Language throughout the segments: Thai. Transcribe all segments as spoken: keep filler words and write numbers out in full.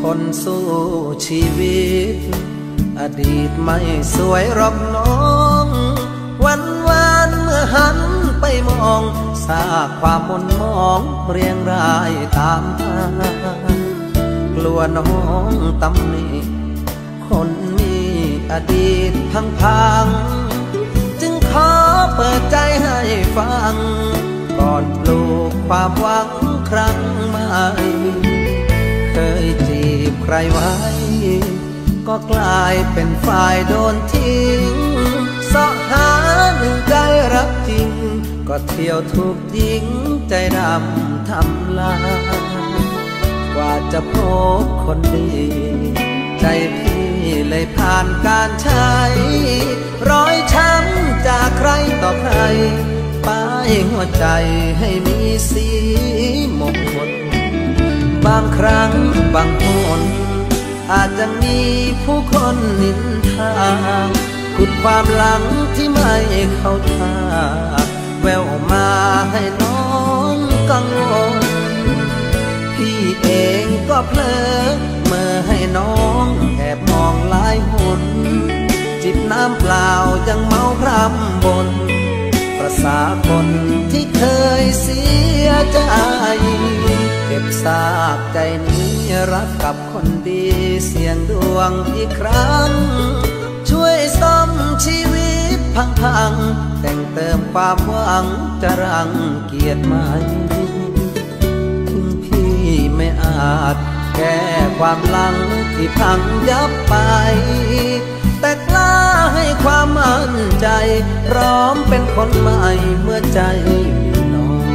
คนสู้ชีวิตอดีตไม่สวยหรอกน้องวันวานเมื่อหันไปมองซากความมนมองเรียงรายตามทางกลัวน้องตำหนิคนมีอดีตพังพังจึงขอเปิดใจให้ฟังก่อนปลูกความหวังครั้งใหม่เคยจีบใครไว้ก็กลายเป็นฝ่ายโดนทิ้งเสาะหาหนึ่งใจรักจริงก็เที่ยวถูกยิงใจดำทำลายกว่าจะพบคนดีใจพี่เลยผ่านการใช้รอยช้ำจากใครต่อใครป้ายหัวใจให้มีสีมงคลบางครั้งบางคนอาจจะมีผู้คนนินทาขุดความหลังที่ไม่เข้าท่าแววมาให้น้องกังวลพี่เองก็เพลอเมื่อให้น้องแอบมองหลายหนจิบน้ำเปล่ายังเมาพร่ำบนประสาคนที่เคยเสียใจเก็บซากใจนี้รักกับคนดีเสี่ยงดวงอีกครั้งช่วยซ่อมชีวิตพังๆแต่งเติมความหวังจะรังเกียรติไหมถึงพี่ไม่อาจแก้ความหลังที่พังยับไปแต่กล้าให้ความมั่นใจพร้อมเป็นคนใหม่เมื่อใจมีน้อง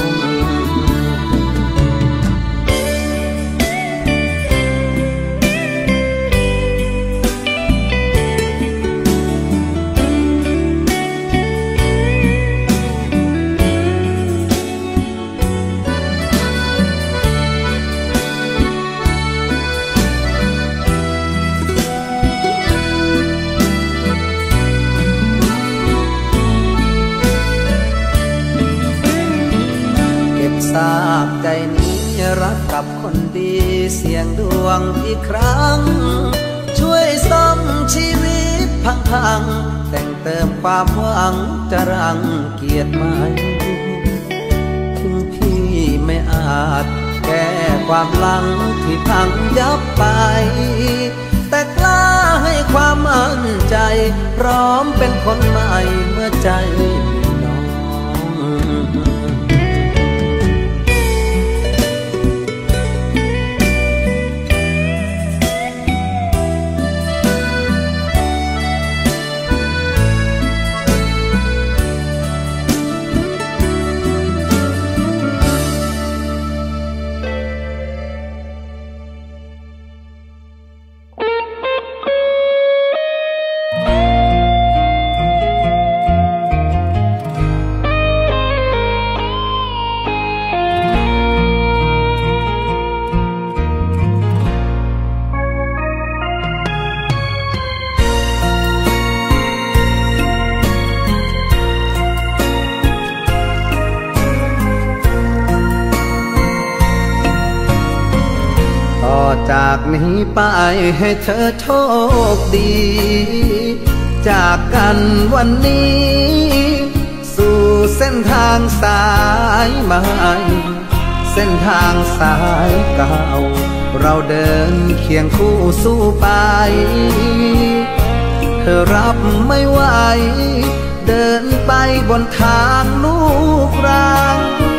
ทราบใจนี้รักกับคนดีเสี่ยงดวงอีกครั้งช่วยซ่อมชีวิตพังๆแต่งเติมความหวังจะรังเกียรติไหมถึงพี่ไม่อาจแก้ความหลังที่พังยับไปแต่กล้าให้ความมั่นใจพร้อมเป็นคนใหม่เมื่อใจน้องจากนี้ไปให้เธอโชคดีจากกันวันนี้สู่เส้นทางสายใหม่เส้นทางสายเก่าเราเดินเคียงคู่สู้ไปเธอรับไม่ไหวเดินไปบนทางลูกรัง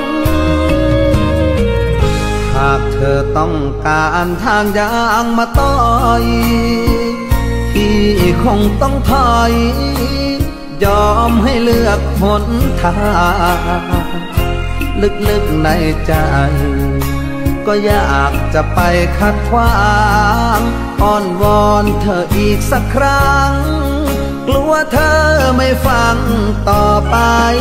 หากเธอต้องการทางยางมาต่อยพี่คงต้องถอยยอมให้เลือกหนทางลึกๆในใจก็อยากจะไปขัดขวางอ้อนวอนเธออีกสักครั้งกลัวเธอไม่ฟังต่อไป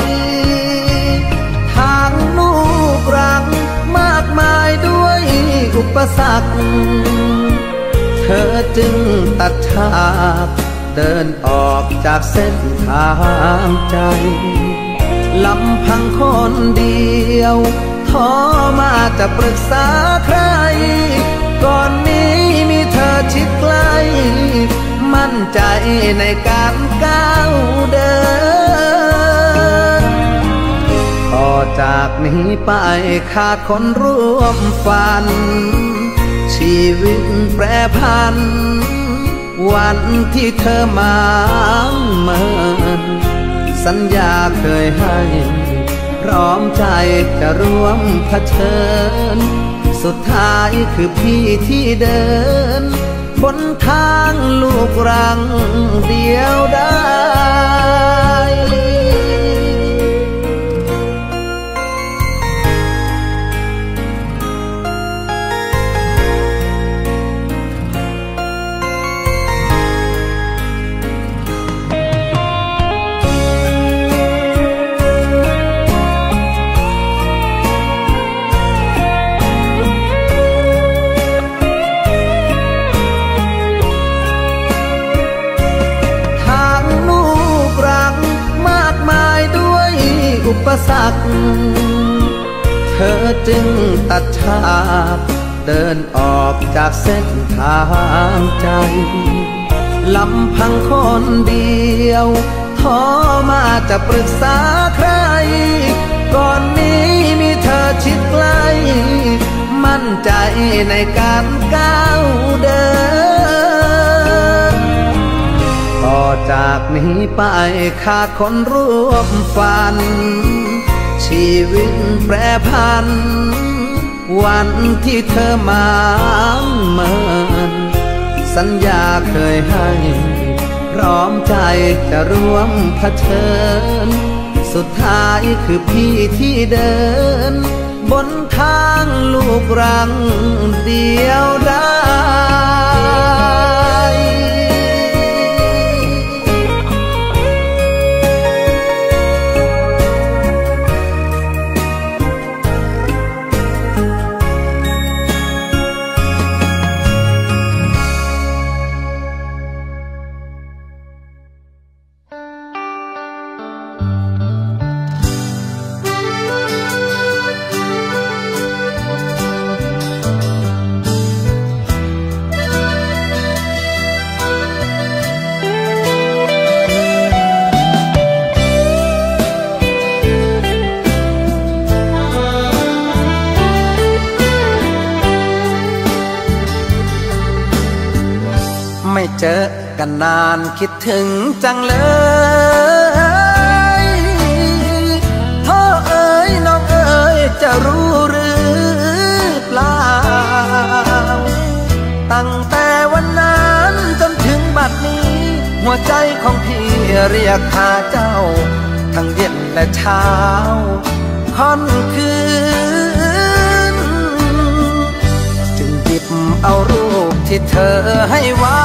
ทางลูกรักมากมายด้วยอุปสรรคเธอจึงตัดฉากเดินออกจากเส้นทางใจลำพังคนเดียวท้อมาจะปรึกษาใครก่อนนี้ในการก้าวเดินต่อจากนี้ไปขาดคนร่วมฝันชีวิตแปรผันวันที่เธอมาเมินสัญญาเคยให้พร้อมใจจะร่วมเผชิญสุดท้ายคือพี่ที่เดินบนทางลูกรังเดียวได้อุปสรรคเธอจึงตัดฉากเดินออกจากเส้นทางใจลำพังคนเดียวท้อมาจะปรึกษาใครก่อนนี้มีเธอชิดใกล้มั่นใจในการก้าวเดินต่อจากนี้ไปขาดคนร่วมฝันชีวิตแปรผันวันที่เธอมาเมินสัญญาเคยให้พร้อมใจจะร่วมเผชิญสุดท้ายคือพี่ที่เดินบนทางลูกรังเดียวได้ไม่เจอกันนานคิดถึงจังเลยพ่อเอ๋ยน้องเอ๋ยจะรู้หรือเปล่าตั้งแต่วันนั้นจนถึงบัดนี้หัวใจของพี่เรียกหาเจ้าทั้งเย็นและเช้าค่ำคืนจึงหยิบเอารูปที่เธอให้ไว้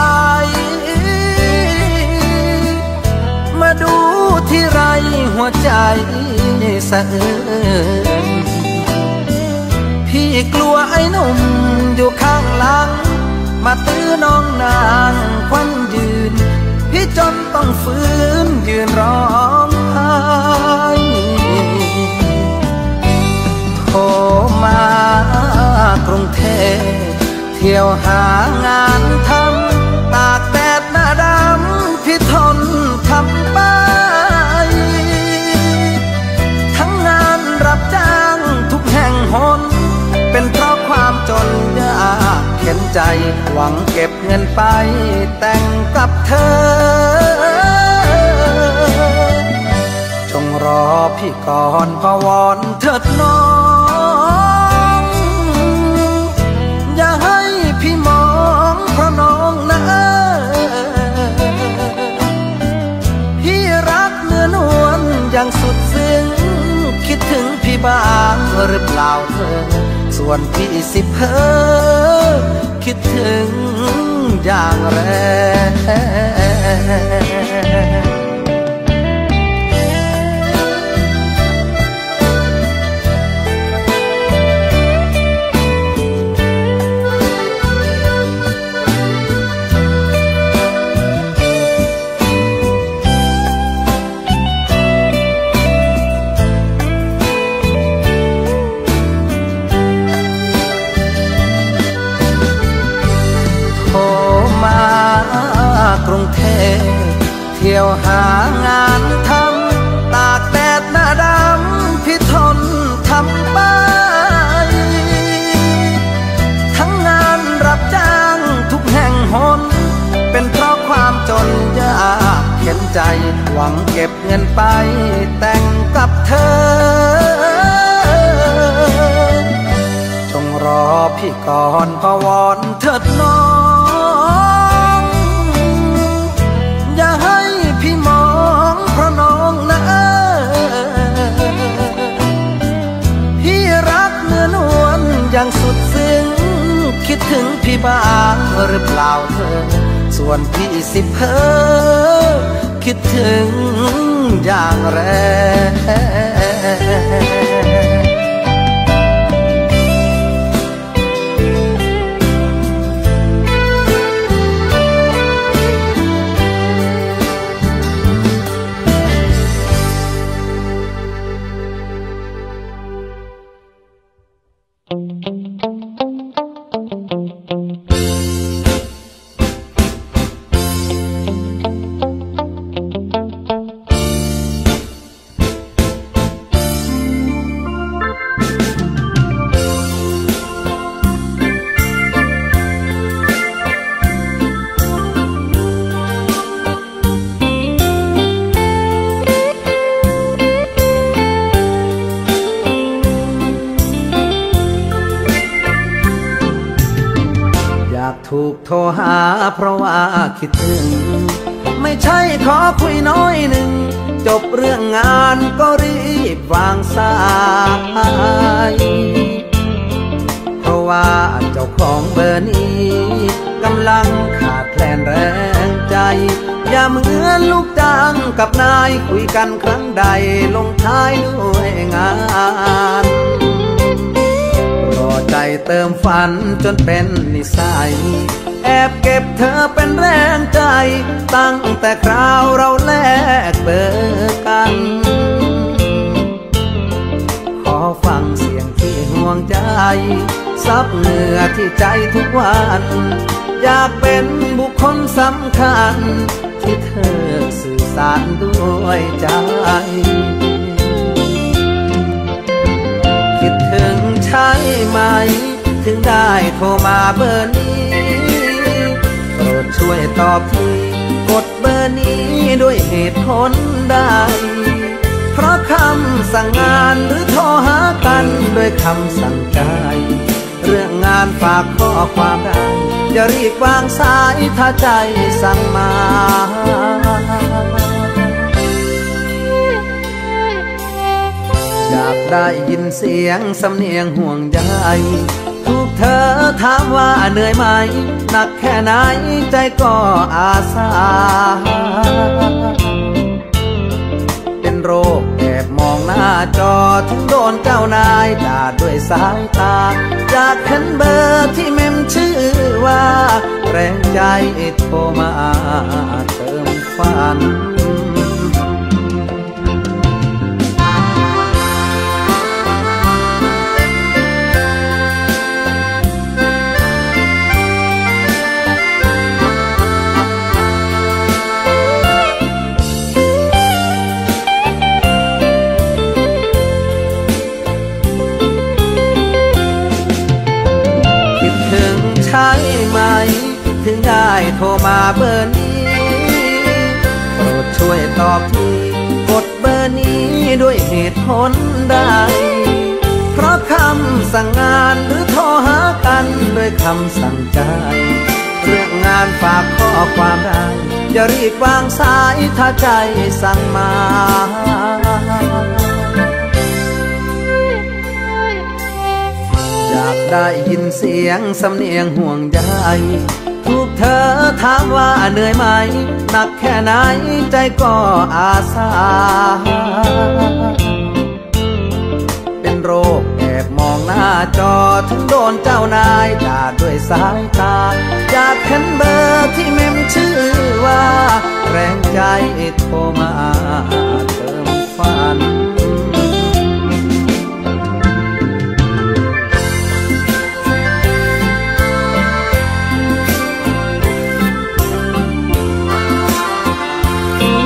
มาดูที่ไรหัวใจสะอื้นพี่กลัวไอ้หนุ่มอยู่ข้างหลังมาตื้อน้องนางควันยืนพี่จนต้องฝืนยืนร้องไห้โทรมากรุงเทพเที่ยวหางานทำตากแดดหน้าดำพี่ทนทำไปทั้งงานรับจ้างทุกแห่งหนเป็นเพราะความจนยากเข็นใจหวังเก็บเงินไปแต่งกับเธอจงรอพี่ก่อนพะวอนเถิดน้องอย่าให้พี่มองเพราะน้องนะพี่รักเนื้อนวลอย่างสุดซึ้งคิดถึงพี่บ้างหรือเปล่าเธอส่วนพี่สิเพ้อคิดถึงอย่างแรงกรุงเทพเที่ยวหางานทำตากแดดหน้าดำพี่ทนทำไปทั้งงานรับจ้างทุกแห่งหนเป็นเพราะความจนยากเข็นใจหวังเก็บเงินไปแต่งกับเธอจงรอพี่ก่อนพะวอนเถิดน้องอย่าให้พี่มองเพราะน้องนะพี่รักเนื้อนวลอย่างสุดซึ้งคิดถึงพี่บ้างหรือเปล่าเธอส่วนพี่สิเพ้อคิดถึงอย่างแรงถูกโทรหาเพราะว่าคิดถึงไม่ใช่ขอคุยน้อยหนึ่งจบเรื่องงานก็รีบวางสายเพราะว่าเจ้าของเบอร์นี้กำลังขาดแคลนแรงใจอย่าเหมือนลูกจ้างกับนายคุยกันครั้งใดลงท้ายด้วยงานใจเติมฝันจนเป็นนิสัยแอบเก็บเธอเป็นแรงใจตั้งแต่คราวเราแลกเบอร์กันขอฟังเสียงที่ห่วงใจซับเหงื่อที่ใจทุกวันอยากเป็นบุคคลสำคัญที่เธอสื่อสารด้วยใจคิดถึงใช่ไหมถึงได้โทรมาเบอร์นี้โปรดช่วยตอบทีกดเบอร์นี้ด้วยเหตุผลใดเพราะคำสั่งงานหรือโทรหากันด้วยคำสั่งใจเรื่องงานฝากข้อความได้อย่ารีบวางสายถ้าใจสั่งมาอยากได้ยินเสียงสำเนียงห่วงใยถูกเธอถามว่าเหนื่อยไหมหนักแค่ไหนใจก็อาสาเป็นโรคแอบมองหน้าจอถึงโดนเจ้านายด่าด้วยสายตาอยากเห็นเบอร์ที่เมมชื่อว่าแรงใจโทรมาเติมฝันใช่ไหมถึงได้โทรมาเบอร์นี้โปรดช่วยตอบทีกดเบอร์นี้ด้วยเหตุผลใดเพราะคำสั่งงานหรือโทรหากันด้วยคำสั่งใจเรื่องงานฝากข้อความได้อย่ารีบวางสายถ้าใจสั่งมาอยากได้ยินเสียงสำเนียงห่วงใยถูกเธอถามว่าเหนื่อยไหมหนักแค่ไหนใจก็อาสาเป็นโรคแอบมองหน้าจอถึงโดนเจ้านายด่าด้วยสายตาอยากเห็นเบอร์ที่เมมชื่อว่าแรงใจโทรมาเติมฝัน Thank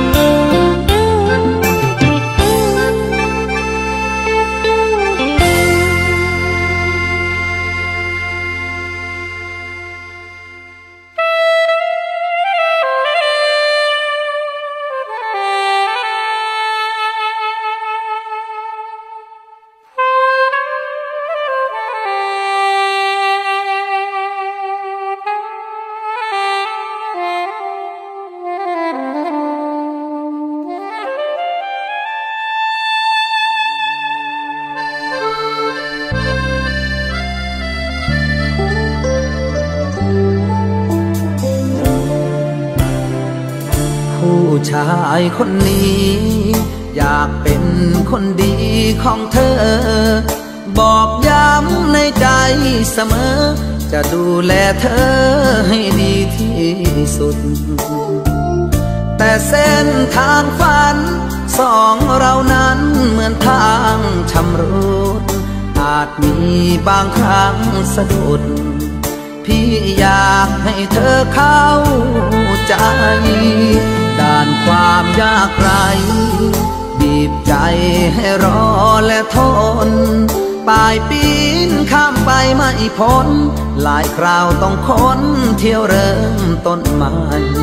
ชายคนนี้อยากเป็นคนดีของเธอบอกย้ำในใจเสมอจะดูแลเธอให้ดีที่สุดแต่เส้นทางฝันสองเรานั้นเหมือนทางชำรุดอาจมีบางครั้งสะดุดพี่อยากให้เธอเข้าใจด้านความยากไรบีบใจให้รอและทนป่ายปีนข้ามไปไม่พ้นหลายคราวต้องค้นเที่ยวเริ่มต้นใหม่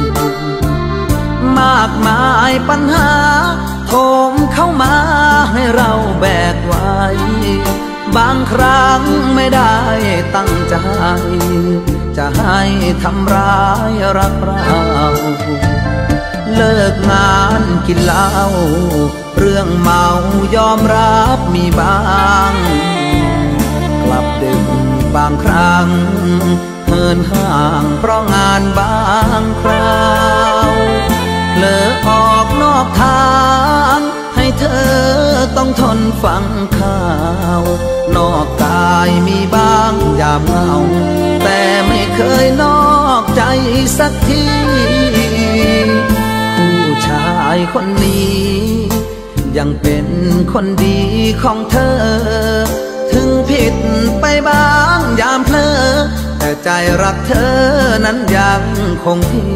มากมายปัญหาโถมเข้ามาให้เราแบกไว้บางครั้งไม่ได้ตั้งใจจะให้ทำร้ายรักเราเลิกงานกินเหล้าเรื่องเมายอมรับมีบ้างกลับดึกบางครั้งเหินห่างเพราะงานบางคราวเผลอออกนอกทางให้เธอต้องทนฟังข่าวนอกกายมีบ้างยามเหงาแต่ไม่เคยนอกใจสักทีผู้ชายคนนี้ยังเป็นคนดีของเธอถึงผิดไปบ้างยามเพลอแต่ใจรักเธอนั้นยังคงที่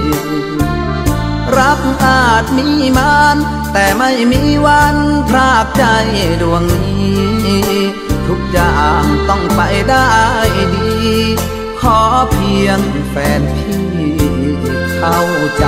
รักอาจมีมานแต่ไม่มีวันพรากใจดวงนี้ทุกอย่างต้องไปได้ดีขอเพียงแฟนพี่เข้าใจ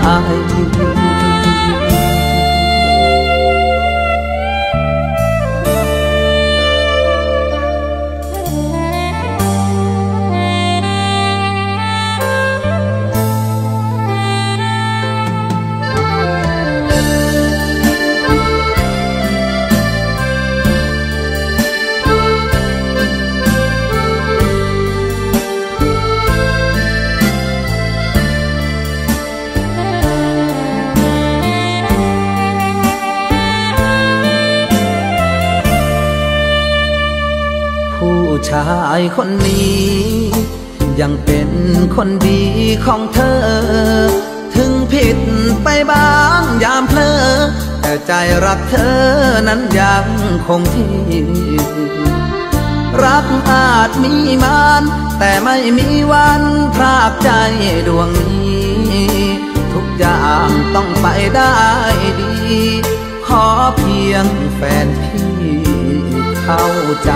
ชายคนนี้ยังเป็นคนดีของเธอถึงผิดไปบ้างยามเพลอแต่ใจรักเธอนั้นยังคงที่รักอาจมีมานแต่ไม่มีวันพรากใจดวงนี้ทุกอย่างต้องไปได้ดีขอเพียงแฟนพี่เข้าใจ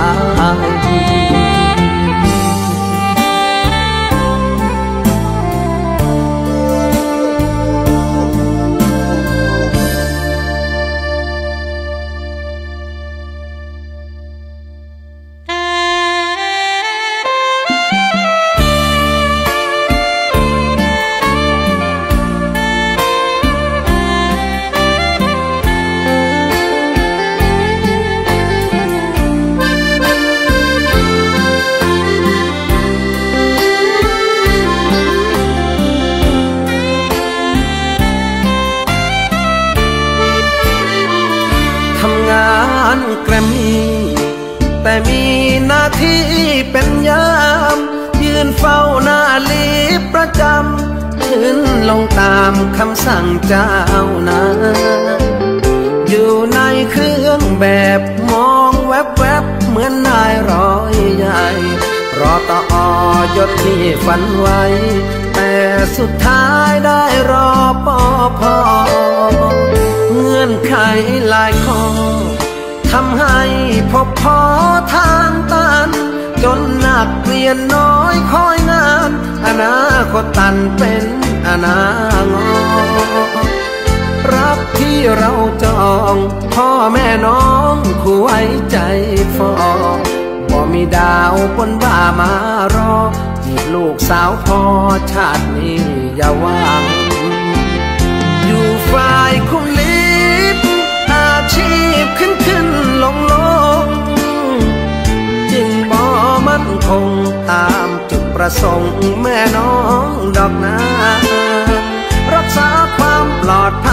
แกรมมี่แต่มีหน้าที่เป็นยามยืนเฝ้าหน้าลิฟต์ประจำขึ้นลงตามคำสั่งเจ้านายอยู่ในเครื่องแบบมองแวบๆเหมือนนายร้อยใหญ่รอต่อยศที่ฝันไว้แต่สุดท้ายได้รอปอพอเงื่อนไขหลายข้อทำให้พบพอทางตันจนนักเรียนน้อยคอยงานอนาคตตันเป็นอนางอรักที่เราจองพ่อแม่น้องคู่ไว้ใจฟอบ่มีดาวบนบ่ามารอจีบลูกสาวพ่อชาตินี้อย่าหวังอยู่ฝ่ายคุมลิฟต์อาชีพขึ้นขึ้นลงลงจึงบ่มั่นคงตามจุดประสงค์แม่น้องดอกนารักษาความปลอด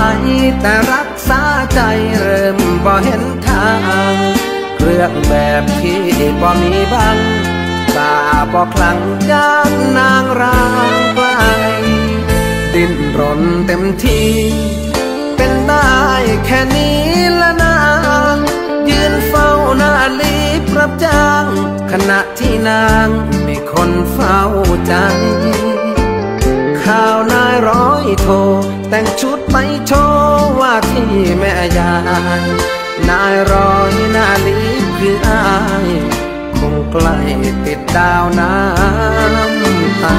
ภัยแต่รักษาใจเริ่มบ่เห็นทางเครื่องแบบที่บ่มีบังตาบ่คลั่งยากนางร้างไกลดิ้นรนเต็มที่เป็นได้แค่นี้ละนางยืนเฝ้าหน้าลีบรับจ้างขณะที่นางมีคนเฝ้าใจข่าวนายร้อยโทแต่งชุดไปโชว์ว่าที่แม่ยายนายร้อยหน้าลีบคืออายคงใกล้ติดดาวน้ำตา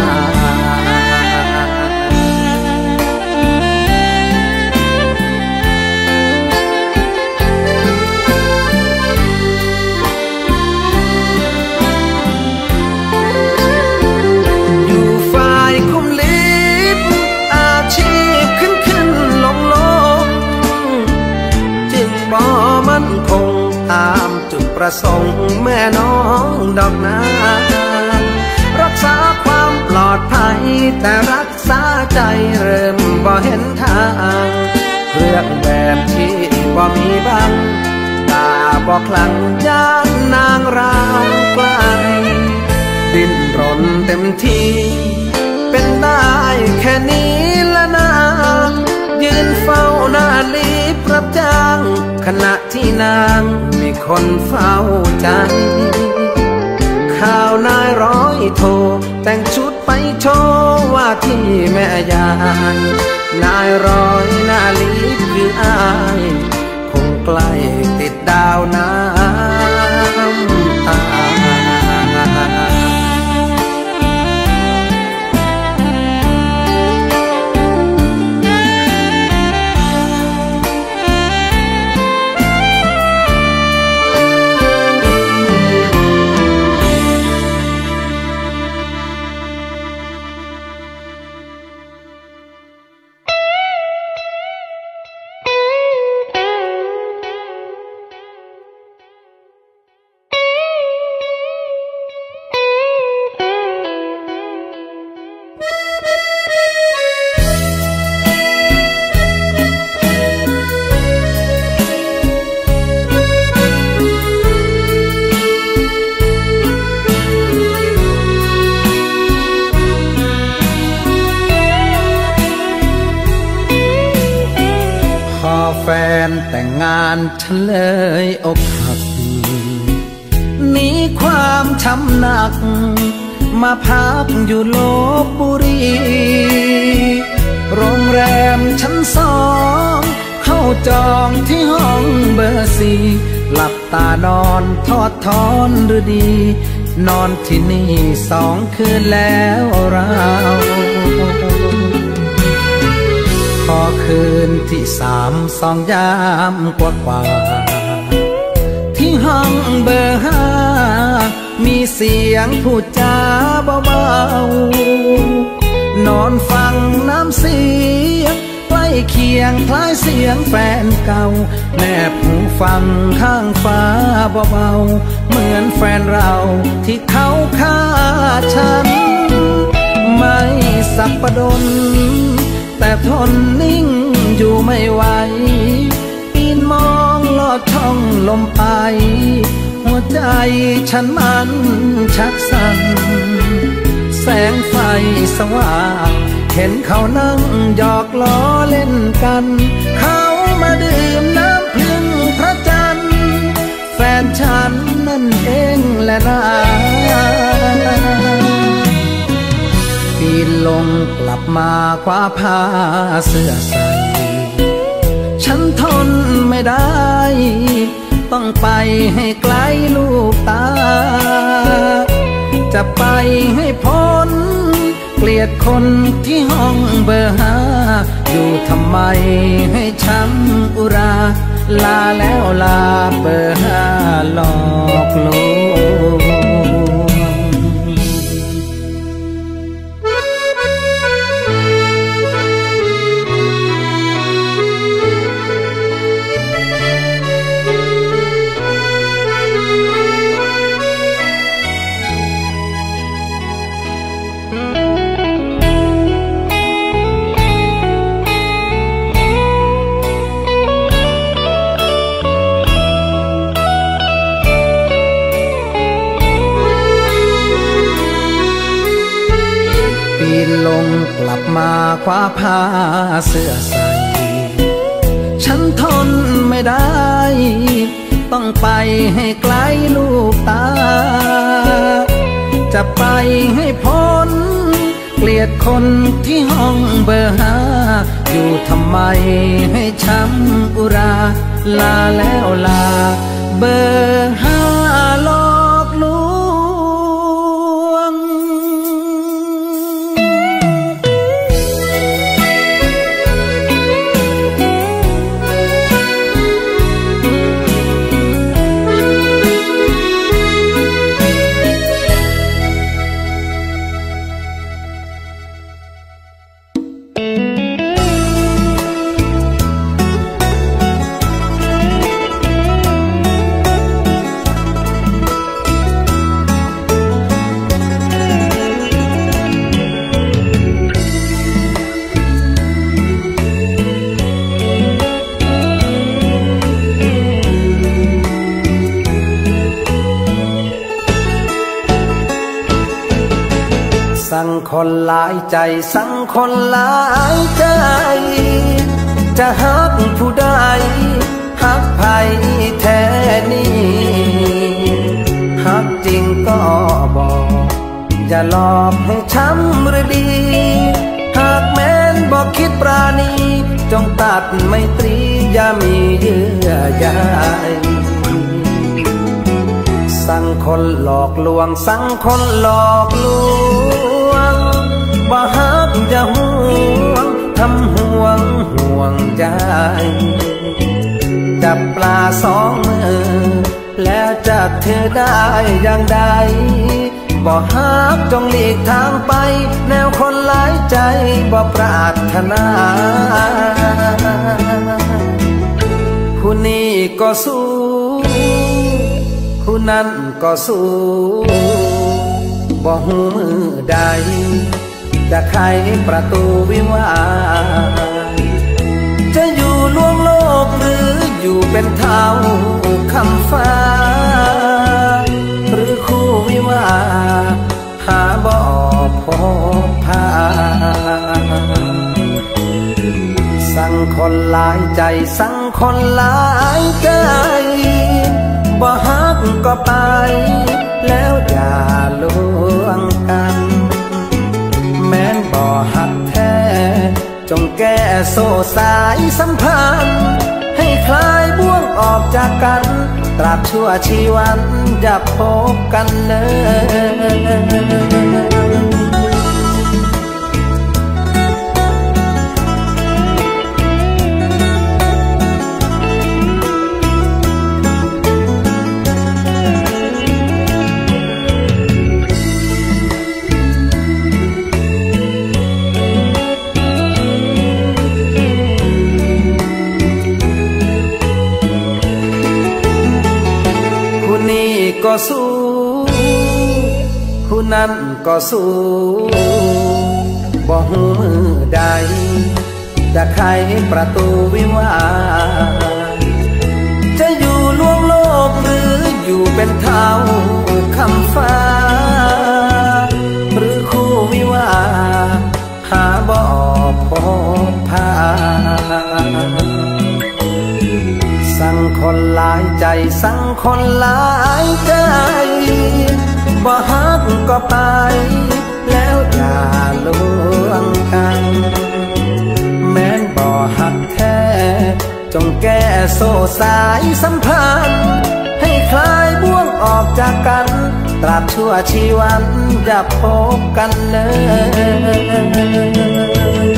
อยู่ฝ่ายคุมลิบอาชีพขึ้นขึ้นลงลงจึงบ่มั่นคงตามจุดประสงค์แม่น้องดอกนางรักษาความปลอดภัยแต่รักษาใจเริ่มบ่เห็นทางเครื่องแบบที่บ่มีบังตาบ่คลั่งยานนางร้างไกลดิ้นรนเต็มที่เป็นได้แค่นี้ละนางยืนเฝ้าหน้าลีบรับจ้างขณะที่นางมีคนเฝ้าใจข่าวนายร้อยโทแต่งชุดไปโชว์ว่าที่แม่ยายนายร้อยหน้าลีบคืออายคงใกล้ติดดาวน้ำตาแฟนแต่งงานฉันเลยอกหักหนีความช้ำหนักมาพักอยู่ลพบุรีโรงแรมชั้นสองเข้าจองที่ห้องเบอร์สี่หลับตานอนทอดทอนหรือดีนอนที่นี่สองคืนแล้วเราพอคืนที่สามสองยามกว่ากว่าที่ห้องเบอร์ห้ามีเสียงพูดจาเบาๆนอนฟังน้ำเสียงใกล้เคียงคล้ายเสียงแฟนเก่าแนบหูฟังข้างฟ้าเบาๆเหมือนแฟนเราที่เขาฆ่าฉันไม่สับประดนแต่ทนนิ่งอยู่ไม่ไหวปีนมองลอดช่องลมไปหัวใจฉันมันชักสั่นแสงไฟสว่างเห็นเขานั่งหยอกล้อเล่นกันเขามาดื่มน้ำพึ่งพระจันทร์แฟนฉันนั่นเองแหละนะปีนลงกลับมาคว้าผ้าเสื้อใส่ฉันทนไม่ได้ต้องไปให้ไกลลูกตาจะไปให้พ้นเกลียดคนที่ห้องเบอร์ห้าอยู่ทำไมให้ช้ำอุราลาแล้วลาเบอร์ห้าหลอกลวงเปีนลงกลับมาคว้าผ้าเสื้อใส่ฉันทนไม่ได้ต้องไปให้ไกลลูกตาจะไปให้พ้นเกลียดคนที่ห้องเบอร์ห้าอยู่ทำไมให้ช้ำอุราลาแล้วลาเบอร์ห้าหลอกลวงสั่งคนหลายใจสั่งคนหลายใจจะฮักผู้ใดฮักไผแท้นี้ฮักจริงก็บอกอย่าหลอกให้ช้ำหรือดีหากแม้นบอกคิดปราณีจงตัดไมตรีอย่ามีเยื่อใยสั่งคนหลอกลวงสั่งคนหลอกลวงบ่ฮักจะห่วงทำห่วงห่วงใจจับปลาสองมือแล้วจับเธอได้อย่างใดบ่ฮักจงหลีกทางไปแนวคนหลายใจบ่ปรารถนาผู้นี้ก็สู้ผู้นั้นก็สู้บ่หูมือใดจะไขประตูวิวาจะอยู่ล่วงโลกหรืออยู่เป็นเท้าคำฟ้าหรือคู่วิวาหาบ่พบพาสั่งคนหลายใจสั่งคนหลายใจบ่ฮักก็ไปแล้วอย่าลวงกันแม้นบ่ฮักแท้จงแก้โซ่สายสัมพันธ์ให้คลายบ่วงออกจากกันตราบชั่วชีวันอย่าพบกันเลยก็สู้ผู้นั้นก็สู้บ่หูมือใดจะไขประตูวิวาจะอยู่ล่วงโลกหรืออยู่เป็นเท้าคำฟ้าหรือคู่วิวาหาบ่พบพาสั่งคนหลายใจสั่งคนหลายใจบ่ฮักก็ไปแล้วอย่าลวงกันแม้นบ่ฮักแท้จงแก้โซ่สายสัมพันธ์ให้คลายบ่วงออกจากกันตราบชั่วชีวันอย่าพบกันเลย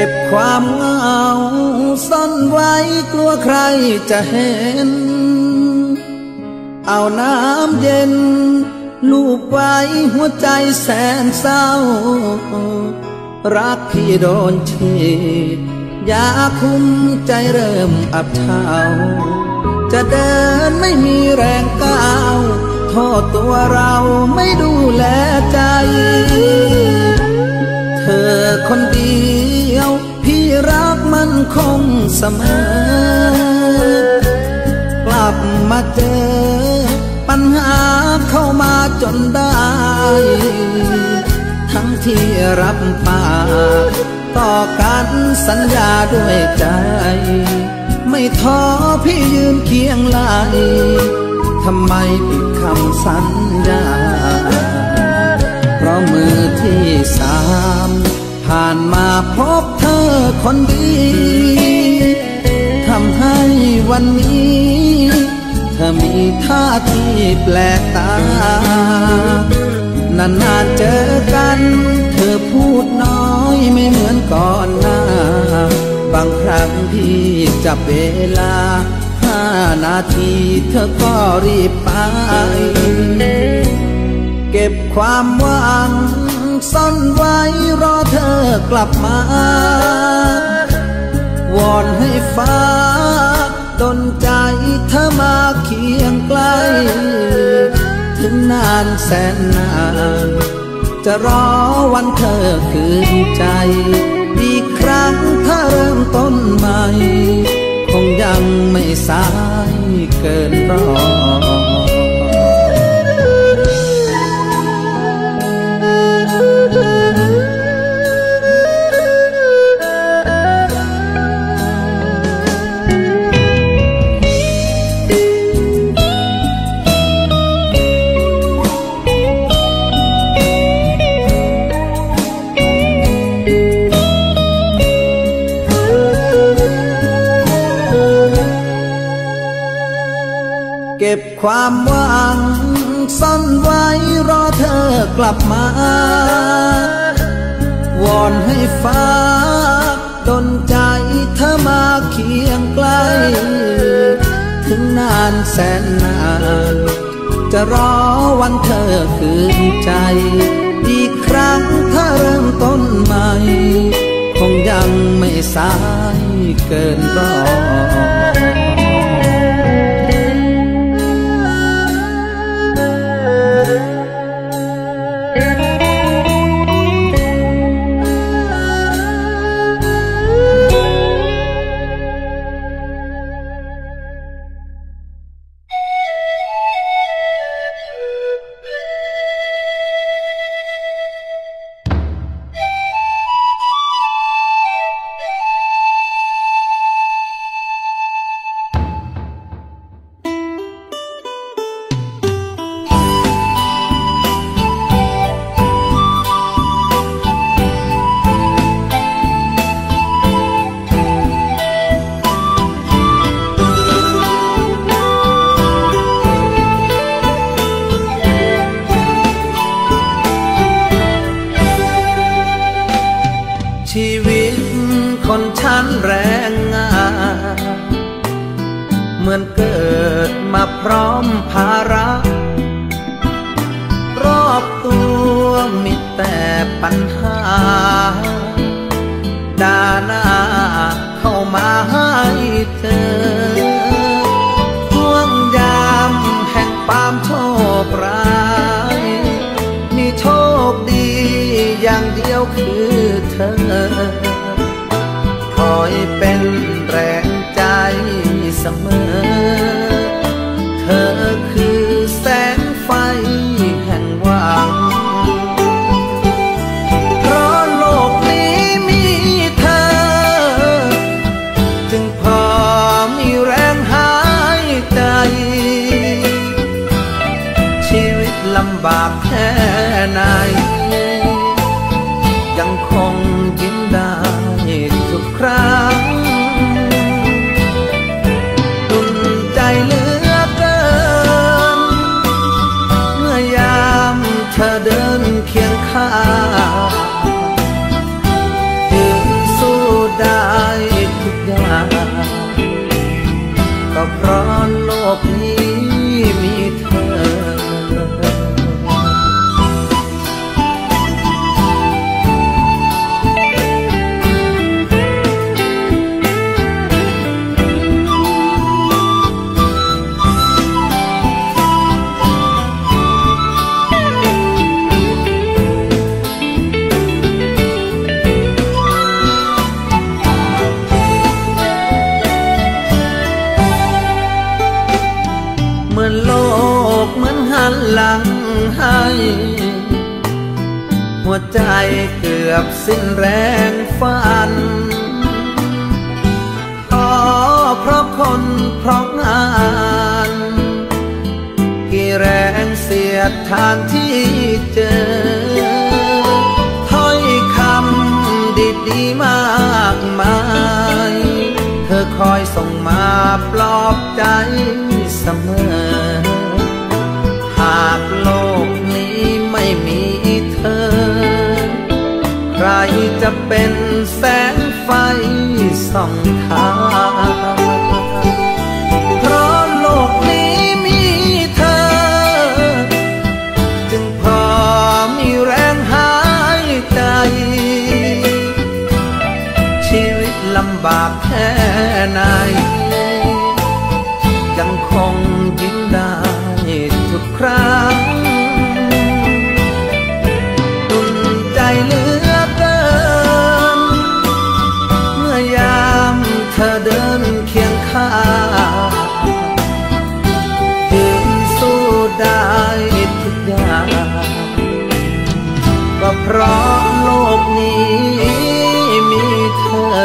ก็บความเหงาซ่อนไว้กลัวใครจะเห็นเอาน้ำเย็นลูบไว้หัวใจแสนเศร้ารักพี่โดนฉีดยาคุมใจเริ่มอับเฉาจะเดินไม่มีแรงก้าวโทษตัวเราไม่ดูแลใจเธอคนเดียวพี่รักมันคงเสมอกลับมาเจอปัญหาเข้ามาจนได้ทั้งที่รับปากต่อกันสัญญาด้วยใจไม่ท้อพี่ยืนเคียงไหลทำไมผิดคำสัญญาเพราะมือที่สามผ่านมาพบเธอคนดีทำให้วันนี้เธอมีท่าทีแปลกตานานๆเจอกันเธอพูดน้อยไม่เหมือนก่อนหน้าบางครั้งพี่จับเวลาห้านาทีเธอก็รีบไปเก็บความหวังซ่อนไว้รอเธอกลับมาวอนให้ฟ้าดลใจเธอมาเคียงใกล้ถึงนานแสนนานจะรอวันเธอคืนใจอีกครั้งถ้าเริ่มต้นใหม่คงยังไม่สายเกินรอเก็บความหวังซ่อนไว้รอเธอกลับมาวอนให้ฟ้าดลใจเธอมาเคียงใกล้ถึงนานแสนนานจะรอวันเธอคืนใจอีกครั้งถ้าเริ่มต้นใหม่คงยังไม่สายเกินรอชีวิตคนชั้นแรงงานเหมือนเกิดมาพร้อมภาระรอบตัวมีแต่ปัญหาด่าหน้าเข้ามาให้เธอห่วงยามแห่งความโชคร้ายมีโชคดีอย่างเดียวคือเธอคอยเป็นแรงใจเสมอเธอคือแสงไฟแห่งหวังเพราะโลกนี้มีเธอจึงพอมีแรงหายใจชีวิตลำบากแค่ไหนยังคงยิ้มได้ทุกครั้งดุลวใจเกือบสิ้นแรงฝันท้อเพราะคนเพราะงานกี่แรงเสียดทานที่เจอถ้อยคำดีๆมากมายเธอคอยส่งมาปลอบใจเสมอหากโลกนี้ไม่มีเธอใครจะเป็นแสงไฟส่องทางเพราะโลกนี้มีเธอจึงพอมีแรงหายใจชีวิตลำบากแค่ไหนยังคงยิ้มได้ทุกครั้งตุนใจเหลือเกินเมื่อยามเธอเดินเคียงข้างยืนสู้ได้ทุกอย่างก็เพราะโลกนี้มีเธอ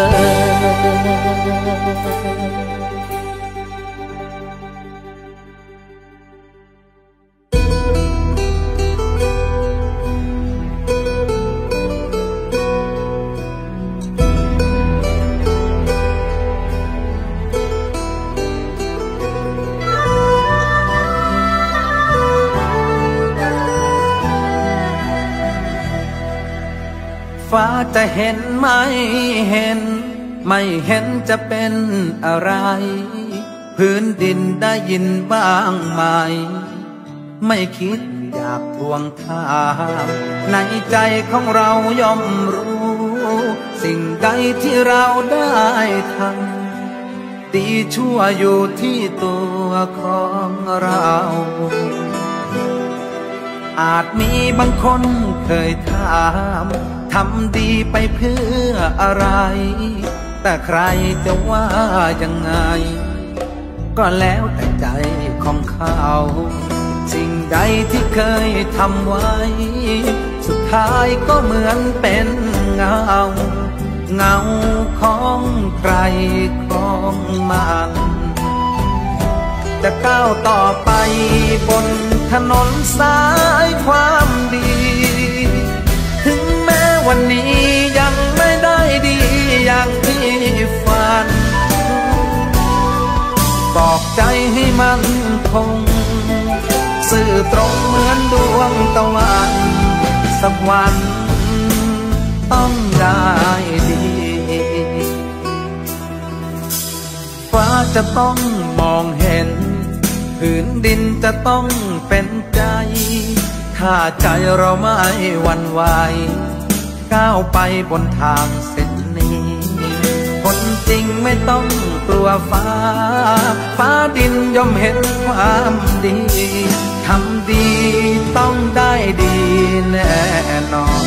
ฟ้าจะเห็นไม่เห็นไม่เห็นจะเป็นอะไรพื้นดินได้ยินบ้างไหมไม่คิดอยากทวงถามในใจของเราย่อมรู้สิ่งใดที่เราได้ทำดีชั่วอยู่ที่ตัวของเราอาจมีบางคนเคยถามทำดีไปเพื่ออะไรแต่ใครจะว่ายังไงก็แล้วแต่ใจของเขาสิ่งใดที่เคยทำไว้สุดท้ายก็เหมือนเป็นเงาเงาของใครของมันจะก้าวต่อไปบนถนนสายความดีถึงแม้วันนี้ยังไม่ได้ดีอย่างที่ฝันบอกใจให้มันคงสื่อตรงเหมือนดวงตะวันสักวันต้องได้ดีฟ้าจะต้องมองเห็นผืนดินจะต้องเป็นใจถ้าใจเราไม่หวั่นไหวก้าวไปบนทางเส้นนี้คนจริงไม่ต้องกลัวฟ้าฟ้าดินย่อมเห็นความดีทำดีต้องได้ดีแน่นอน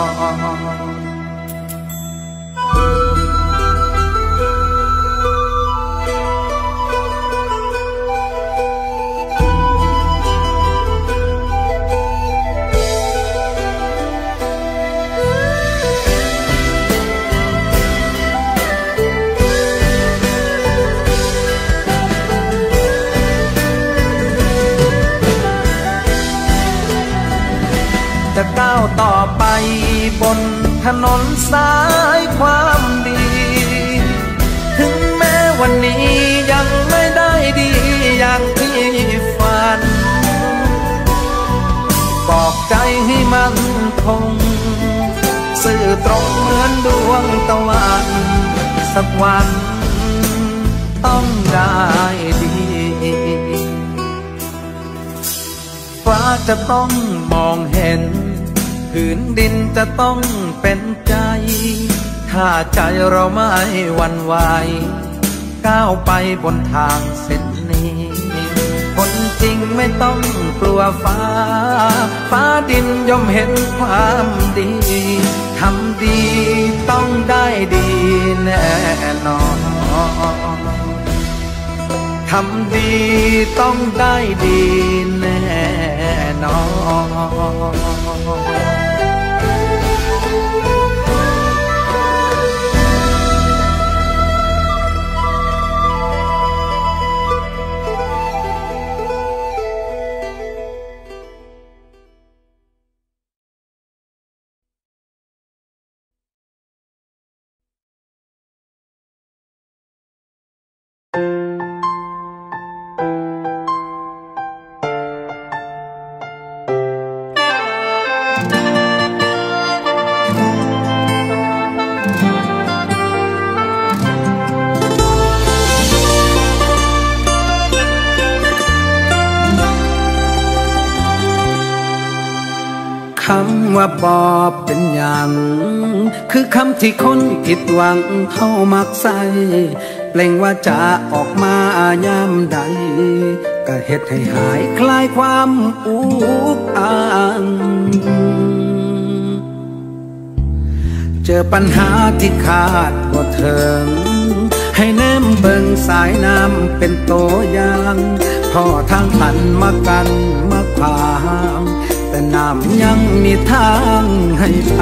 จะก้าวต่อไปบนถนนสายความดีถึงแม้วันนี้ยังไม่ได้ดีอย่างที่ฝันบอกใจให้มันคงสื่อตรงเหมือนดวงตะวันสักวันต้องได้ดีฟ้าจะต้องมองเห็นผืนดินจะต้องเป็นใจถ้าใจเราไม่หวั่นไหวก้าวไปบนทางเส้นนี้คนจริงไม่ต้องกลัวฟ้าฟ้าดินย่อมเห็นความดีทำดีต้องได้ดีแน่นอนทำดีต้องได้ดีแน่นอนำว่าบอเป็นอย่างคือคำที่คนผิดหวังเข้ามักใส่เปล่งว่าจะออกมายามใดก็เฮ็ดให้หายคลายความอุกอ่างเจอปัญหาที่คาดบ่ถึงให้แนมเบิ่งสายน้ำเป็นตัวอย่างพอทางตันมากันมาขวางแต่น้ำยังมีทางให้ไป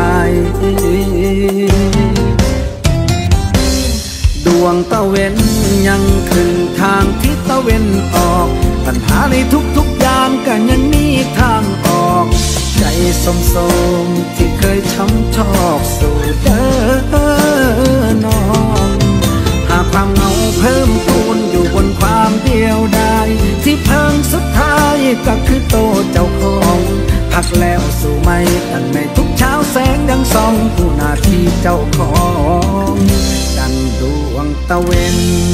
ดวงตะเวนยังขึ้นทางทิศตะเวนออกปัญหาในทุกๆอย่างก็ยังมีทางออกใจสมสมที่เคยช้ำชอกสู่เดินนองหากความเหงาเพิ่มพูนอยู่บนความเดียวดายที่เพิ่งสุดท้ายก็คือโตเจ้าของพักแล้วสู่ไม่ตั้งในทุกเช้าแสงยังส่องผู้หน้าที่เจ้าของดังดวงตะเวน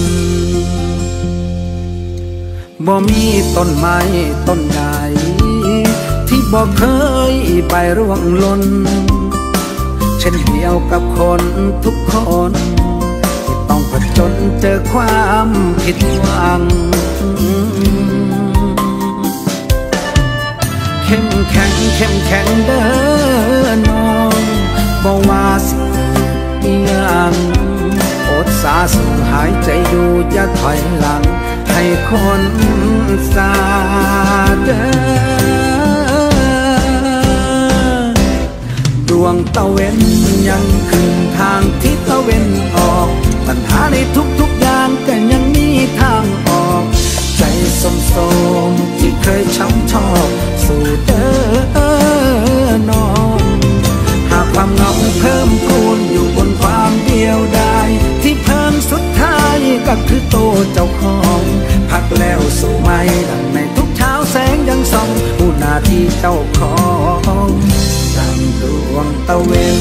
บ่มีต้นไม้ต้นใดที่บ่เคยไปร่วงหล่นเช่นเดียวกับคนทุกคนที่ต้องผจญเจอความผิดหวังเข้มแข็งเข้มแข็งเดินน้องบ่ว่าสิเอียงอดสาสูหายใจอยู่อย่าถอยหลังให้คนสาเดินดวงตะเวนยังขึ้นทางทิศตะเวนออกปัญหาในทุกๆอย่างก็ยังมีทางออกใจสมสมที่เคยช้ำชอกสู่เดินนองหากความเหงาเพิ่มพูนอยู่บนความเดียวดายที่เพิ่มสุดท้ายก็คือโตเจ้าของพักแล้วสู่ไม่ดังในทุกเช้าแสงยังส่องผู้หน้าที่เจ้าของดังดวงตะเวน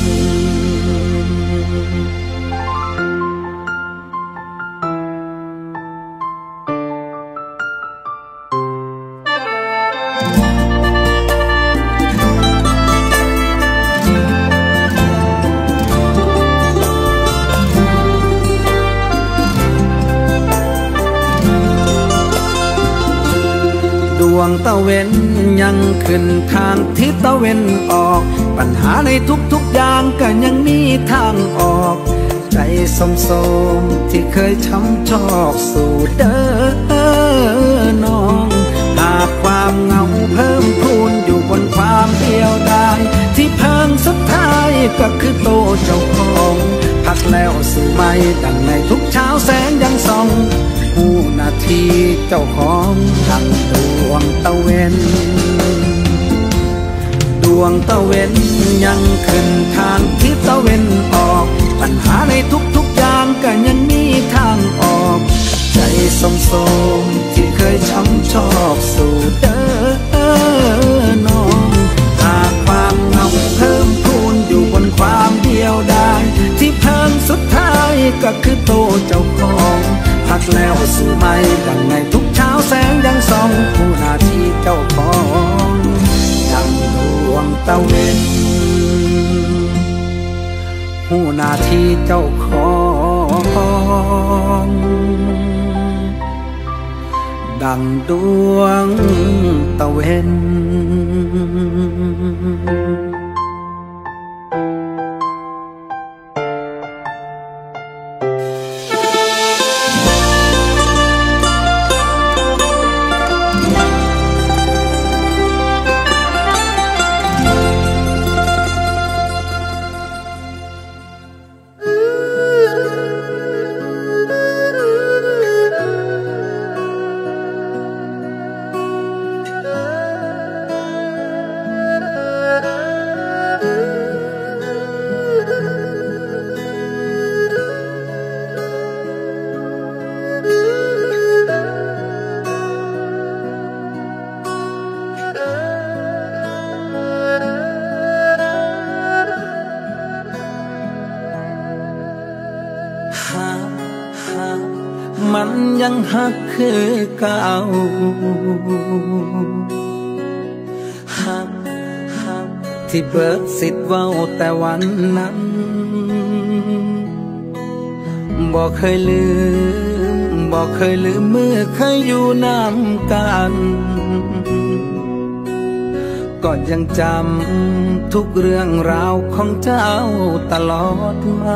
ดวงตะเวนยังขึ้นทางทิศตะเวนออกปัญหาในทุกๆอย่างก็ยังมีทางออกใจสมสมที่เคยช้ำชอกสู่เดินน้องหากความเหงาเพิ่มพูนอยู่บนความเดียวดายที่เพิ่งสุดท้ายก็คือโตเจ้าของพักแล้วสู่ไม่ดังในทุกเช้าแสงยังส่องผู้หน้าที่เจ้าของดังดวงตะเวนดวงตะเวนยังขึ้นทางทิศตะเวนออกปัญหาในทุกๆอย่างก็ยังมีทางออกใจสมสมที่เคยช้ำชอกสู่เดินนองหากความเหงาเพิ่มพูนอยู่บนความเดียวดายที่เพิ่งสุดท้ายก็คือโตเจ้าของพักแล้วสู่ไม่ดังในทุกเช้าแสงยังส่องผู้หน้าที่เจ้าของดังดวงตะเวนผู้หน้าที่เจ้าของดังดวงตะเวนมันยังหักคือเก่าหักหักที่เบิกสิทธิ์เว้าแต่วันนั้นบ่เคยลืมบ่เคยลืมเมื่อเคยอยู่นำกันก็ยังจำทุกเรื่องราวของเจ้าตลอดมา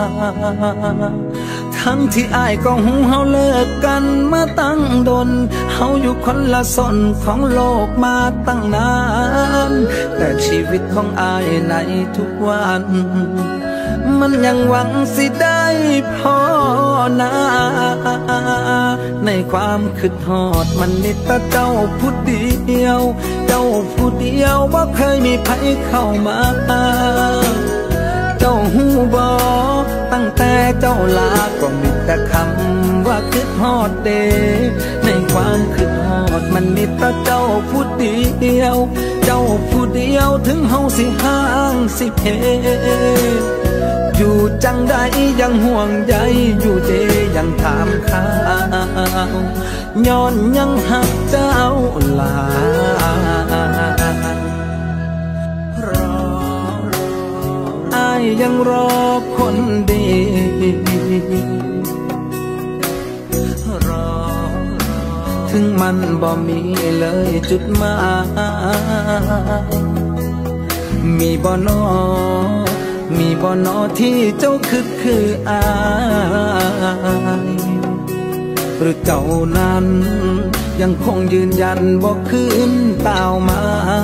ทั้งที่อ้ายก็หูเฮาเลิกกันมาตั้งดนเฮาอยู่คนละส่วนของโลกมาตั้งนานแต่ชีวิตของอ้ายในทุกวันมันยังหวังสิได้พอนาในความคิดฮอดมันมีแต่เจ้าผู้เดียวเจ้าผู้เดียวบ่เคยมีใครเข้ามาเจ้าหูบ่ตั้งแต่เจ้าลาก็มีแต่คำว่าคิดฮอดเดในความคิดฮอดมันมีแต่เจ้าผู้เดียวเจ้าผู้เดียวถึงเฮาสิห่างสิเพอยู่จังใดยังห่วงใยอยู่เจยังถามข่าวย้อนยังหักเจ้าหลารออ้ายยังรอคนดีรอถึงมันบ่มีเลยจุดหมายมีบ่นอมีบ่นอที่เจ้าคิดคืออายหรือเจ้านั้นยังคงยืนยันบ่คืนเต่ามา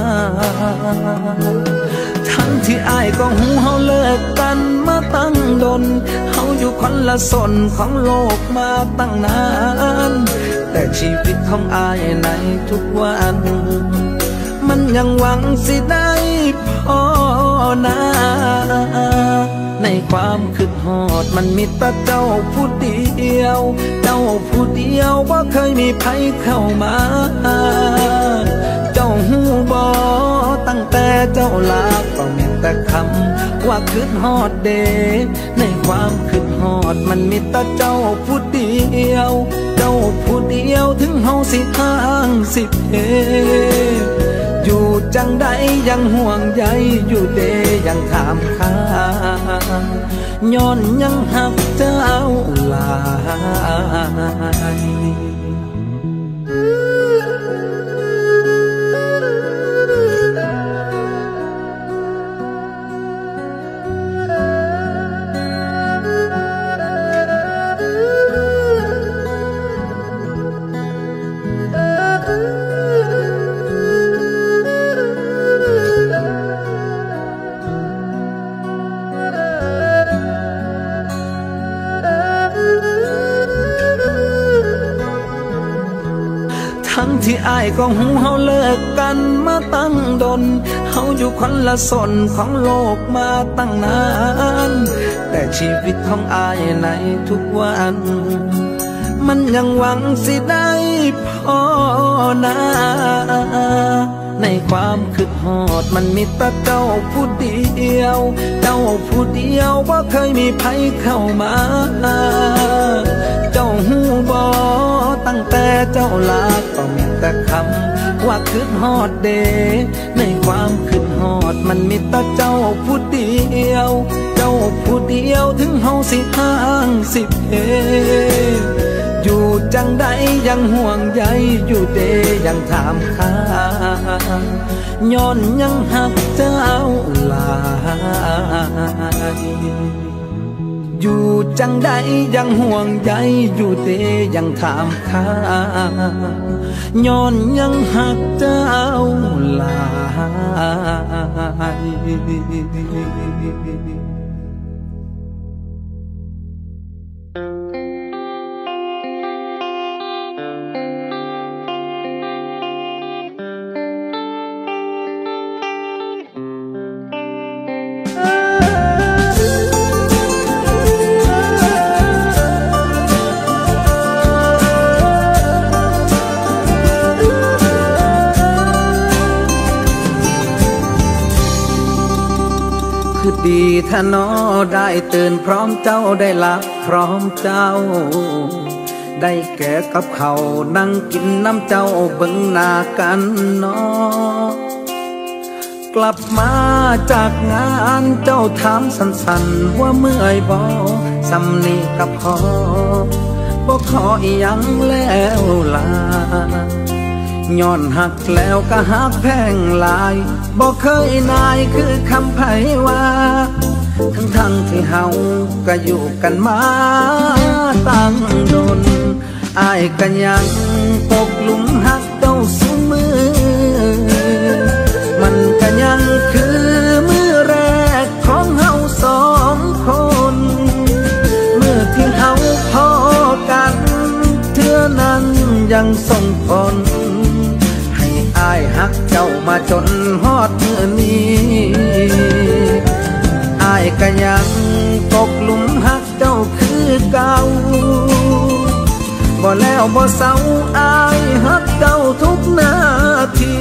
ทั้งที่อ้ายก็หูเฮาเลิกกันมาตั้งดนเฮาอยู่คนละส่วนของโลกมาตั้งนานแต่ชีวิตของอ้ายในทุกวันมันยังหวังสิได้พอนาในความคิดฮอดมันมีแต่เจ้าผู้เดียวเจ้าผู้เดียวบ่เคยมีใครเข้ามาเจ้าหูบ่ตั้งแต่เจ้าลาก็มีแต่คำว่าคิดฮอดเดในความคิดฮอดมันมีแต่เจ้าผู้เดียวเจ้าผู้เดียวถึงเฮาสิห่างสิเพอยู่จังใดยังห่วงใยอยู่เดยังถามข่าวย้อนยังหักเจ้าหลายทั้งที่อ้ายก็หูเฮาเลิกกันมาตั้งดนเฮาอยู่คนละส่วนของโลกมาตั้งนานแต่ชีวิตของอ้ายในทุกวันมันยังหวังสิได้พอนาในความคิดฮอดมันมีแต่เจ้าผู้เดียวเจ้าผู้เดียวบ่เคยมีใครเข้ามาเจ้าหูบ่ตั้งแต่เจ้าลาก็มีแต่คำว่าคิดฮอดเดในความคิดฮอดมันมีแต่เจ้าผู้เดียวเจ้าผู้เดียวถึงเฮาสิห่างสิเพอยู่จังใดยังห่วงใยอยู่เดยังถามข่าวย้อนยังหักเจ้าหลายอยู่จังใดยังห่วงใยอยู่เดยังถามข่าวย้อนยังหักเจ้าหลายดีถ้าน้อได้ตื่นพร้อมเจ้าได้หลับพร้อมเจ้าได้แก่กับเขานั่งกินน้ำเจ้าเบิ่งหน้ากันน้อกลับมาจากงานเจ้าถามสันๆว่าเมื่อยบ่สำนีกับพอบ่ขออีหยังแล้วล่ะย้อนหักแล้วก็หักแพงหลายบ่เคยนายคือคำไผว่าทั้งทั้งที่เฮาก็อยู่กันมาตั้งโดนอายก็ยังตกหลุมหักเจ้าซุมือมันก็ยังคือมือแรกของเฮาสองคนเมื่อที่เฮาพอกันเทื่อนั้นยังส่งผลให้อายหักเจ้ามาจนฮอดเมื่อนี้อายก็ยังตกหลุมหักเจ้าคือเก่าบ่แล้วบ่เศร้าอายหักเจ้าทุกนาที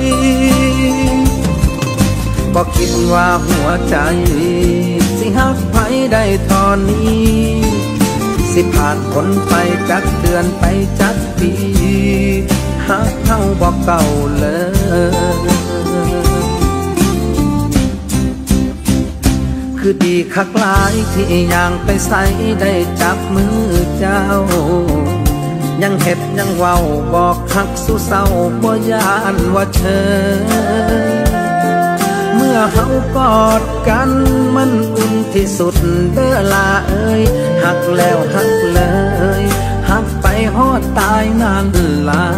บ่คิดว่าหัวใจสิหักไผได้ตอนนี้สิผ่านพ้นไปจักเดือนไปจักปีหักเฮาบ่เก่าเลยคือดีคักหลายที่ยังไปใส่ได้จับมือเจ้ายังเห็ดยังเว้าบอกฮักสู้เศร้าบ่ยานว่าเชยเมื่อเฮากอดกันมันอุ่นที่สุดเด้อลาเอ้ยหักแล้วหักเลยหักไปฮอดตายนานลา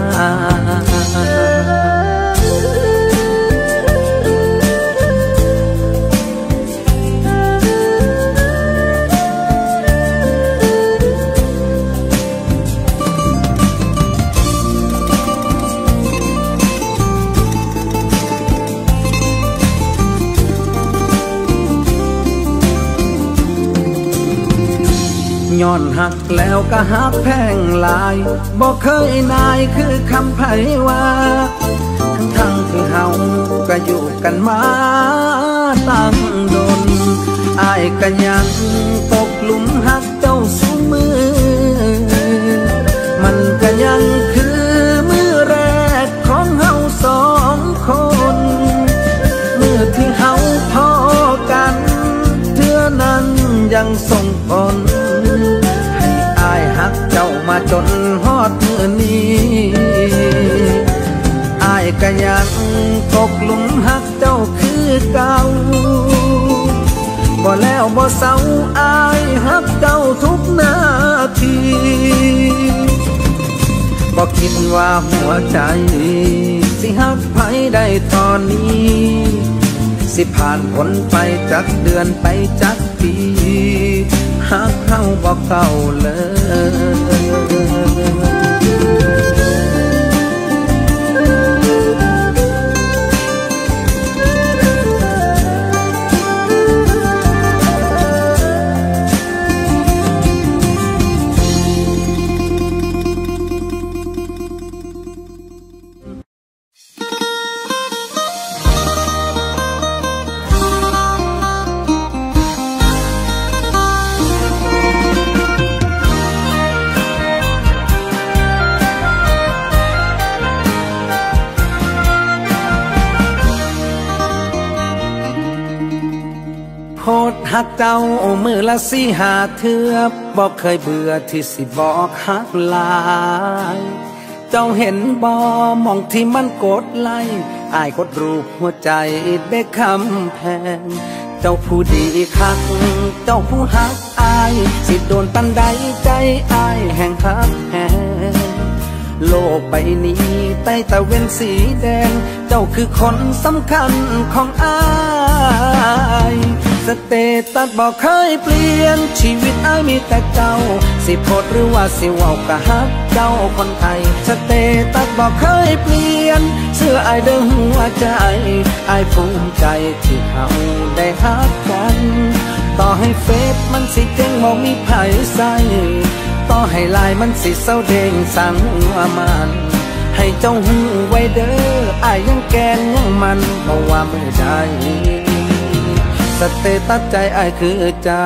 ย้อนหักแล้วก็หักแพงหลายบ่เคยนายคือคำไผว่าทั้งทั้งที่เฮาก็อยู่กันมาตั้งโดนอายก็ยังตกหลุมหักเจ้าซุมือมันก็ยังคือมือแรกของเฮาสองคนเมื่อที่เฮาพอกันเทื่อนั้นยังส่งผลอายหักเจ้ามาจนฮอดเมื่อนี้อายก็ยังตกหลุมหักเจ้าคือเก่าบ่แล้วบ่เศร้าอายหักเจ้าทุกนาทีบ่คิดว่าหัวใจสิหักไผได้ตอนนี้สิผ่านพ้นไปจักเดือนไปจักปีหักเฮาบ่เก่าโพดหักเจ้ามือละสี่หาเทือบอกเคยเบื่อที่สิบอกหักลายเจ้าเห็นบ่มองที่มันกดไล่อายกดรูปหัวใจได้คำแพงเจ้าผู้ดีคักเจ้าผู้หักอายสิโดนปันใดใจอายแห่งหักแหงโลกใบนี้ใต้ตะเวนสีแดงเจ้าคือคนสำคัญของอายสเตตัสบอกเคยเปลี่ยนชีวิตอายมีแต่เจ้าสิโพดหรือว่าสิเว้ากะฮักเจ้าคนไทยสเตตัสบอกเคยเปลี่ยนเสื้ออายเดิมหัวใจอายภูมิใจที่เขาได้ฮักกันต่อให้เฟซมันสิเก่งบ่มีไผใส่ต่อให้ลายมันสิเศร้าเด้งสั่งว่ามันให้เจ้าหูไว้เด้ออายยังแกนยังมันบ่ว่ามือใดสเตตัสใจอายคือเจ้า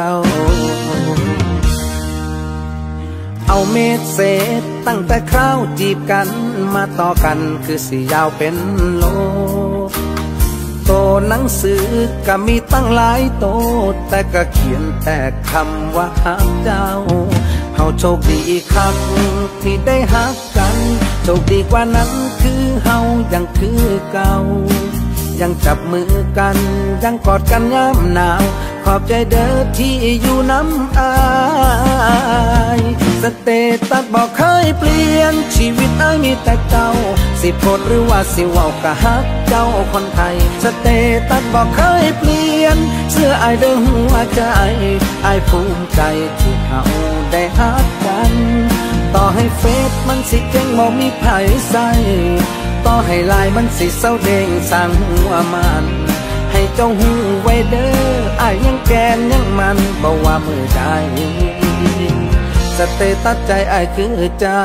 เอาเมตรเศษตั้งแต่คราวจีบกันมาต่อกันคือสิยาวเป็นโลโตหนังสือก็มีตั้งหลายโตแต่ก็เขียนแต่คำว่าฮักเจ้าเฮาโชคดีคักที่ได้ฮักกันโชคดีกว่านั้นคือเฮายังคือเก่ายังจับมือกันยังกอดกันยามหนาวขอบใจเด้อที่อยู่น้ำอายสเตตัสบอกเคยเปลี่ยนชีวิตอ้ายมีแต่เจ้าสิโพดหรือว่าสิเว้ากะฮักเจ้าคนไทยสเตตัสบอกเคยเปลี่ยนเสื้ออ้ายเด้อหัวใจอ้ายภูมิใจที่เฮาได้ฮักกันต่อให้เฟซมันสิเก่งบ่มีไผใส่ต่อให้ลายมันสิเศร้าเด้งสั่งหัวมันให้เจ้าหูไว้เด้ออ้ายยังแกนยังมันบ่ว่ามือใดสเตตัสใจอ้ายคือเจ้า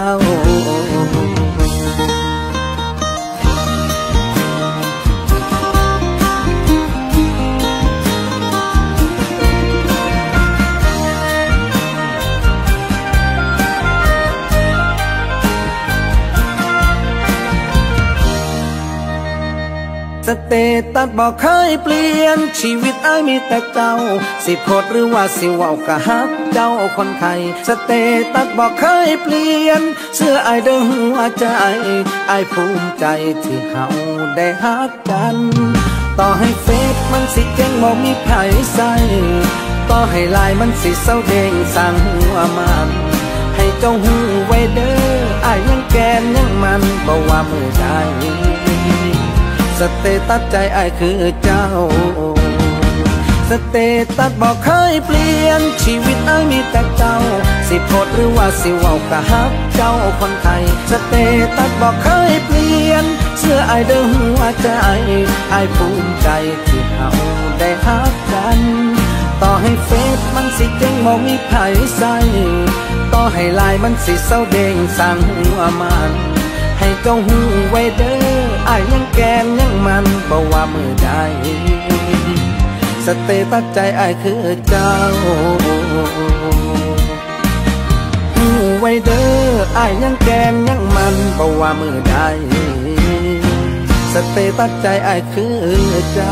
สเตตัสบอกเคยเปลี่ยนชีวิตอ้ายมีแต่เจ้าสิโพดหรือว่าสิเว้ากะฮักเจ้าคนไทยสเตตัสบอกเคยเปลี่ยนเสื้ออ้ายเด้อหัวใจอ้ายภูมิใจที่เฮาได้ฮักกันต่อให้เฟซมันสิเก่งบ่มีไผใส่ต่อให้ลายมันสิเศร้าเด้งสั่งหัวมันให้เจ้าหูไว้เด้ออ้ายยังแกนยังมันบ่ว่ามือใดสเตตัสใจอ้ายคือเจ้าสเตตัสบอกเคยเปลี่ยนชีวิตอ้ายมีแต่เจ้าสิโพดหรือว่าสิเว้ากะฮักเจ้าคนไทยสเตตัสบอกเคยเปลี่ยนเสื้ออ้ายเด้อหัวใจอ้ายภูมิใจที่เฮาได้ฮักกันต่อให้เฟซมันสิเก่งบ่มีไผใส่ต่อให้ลายมันสิเศร้าเด้งสั่งหัวมันให้เจ้าหูไว้เด้ออ้ายยังแกนยังมันบ่ว่ามือใดสเตตัสใจอ้ายคือเจ้าหูไว้เด้ออ้ายยังแกนยังมันบ่ว่ามือใดสเตตัสใจอ้ายคือเจ้า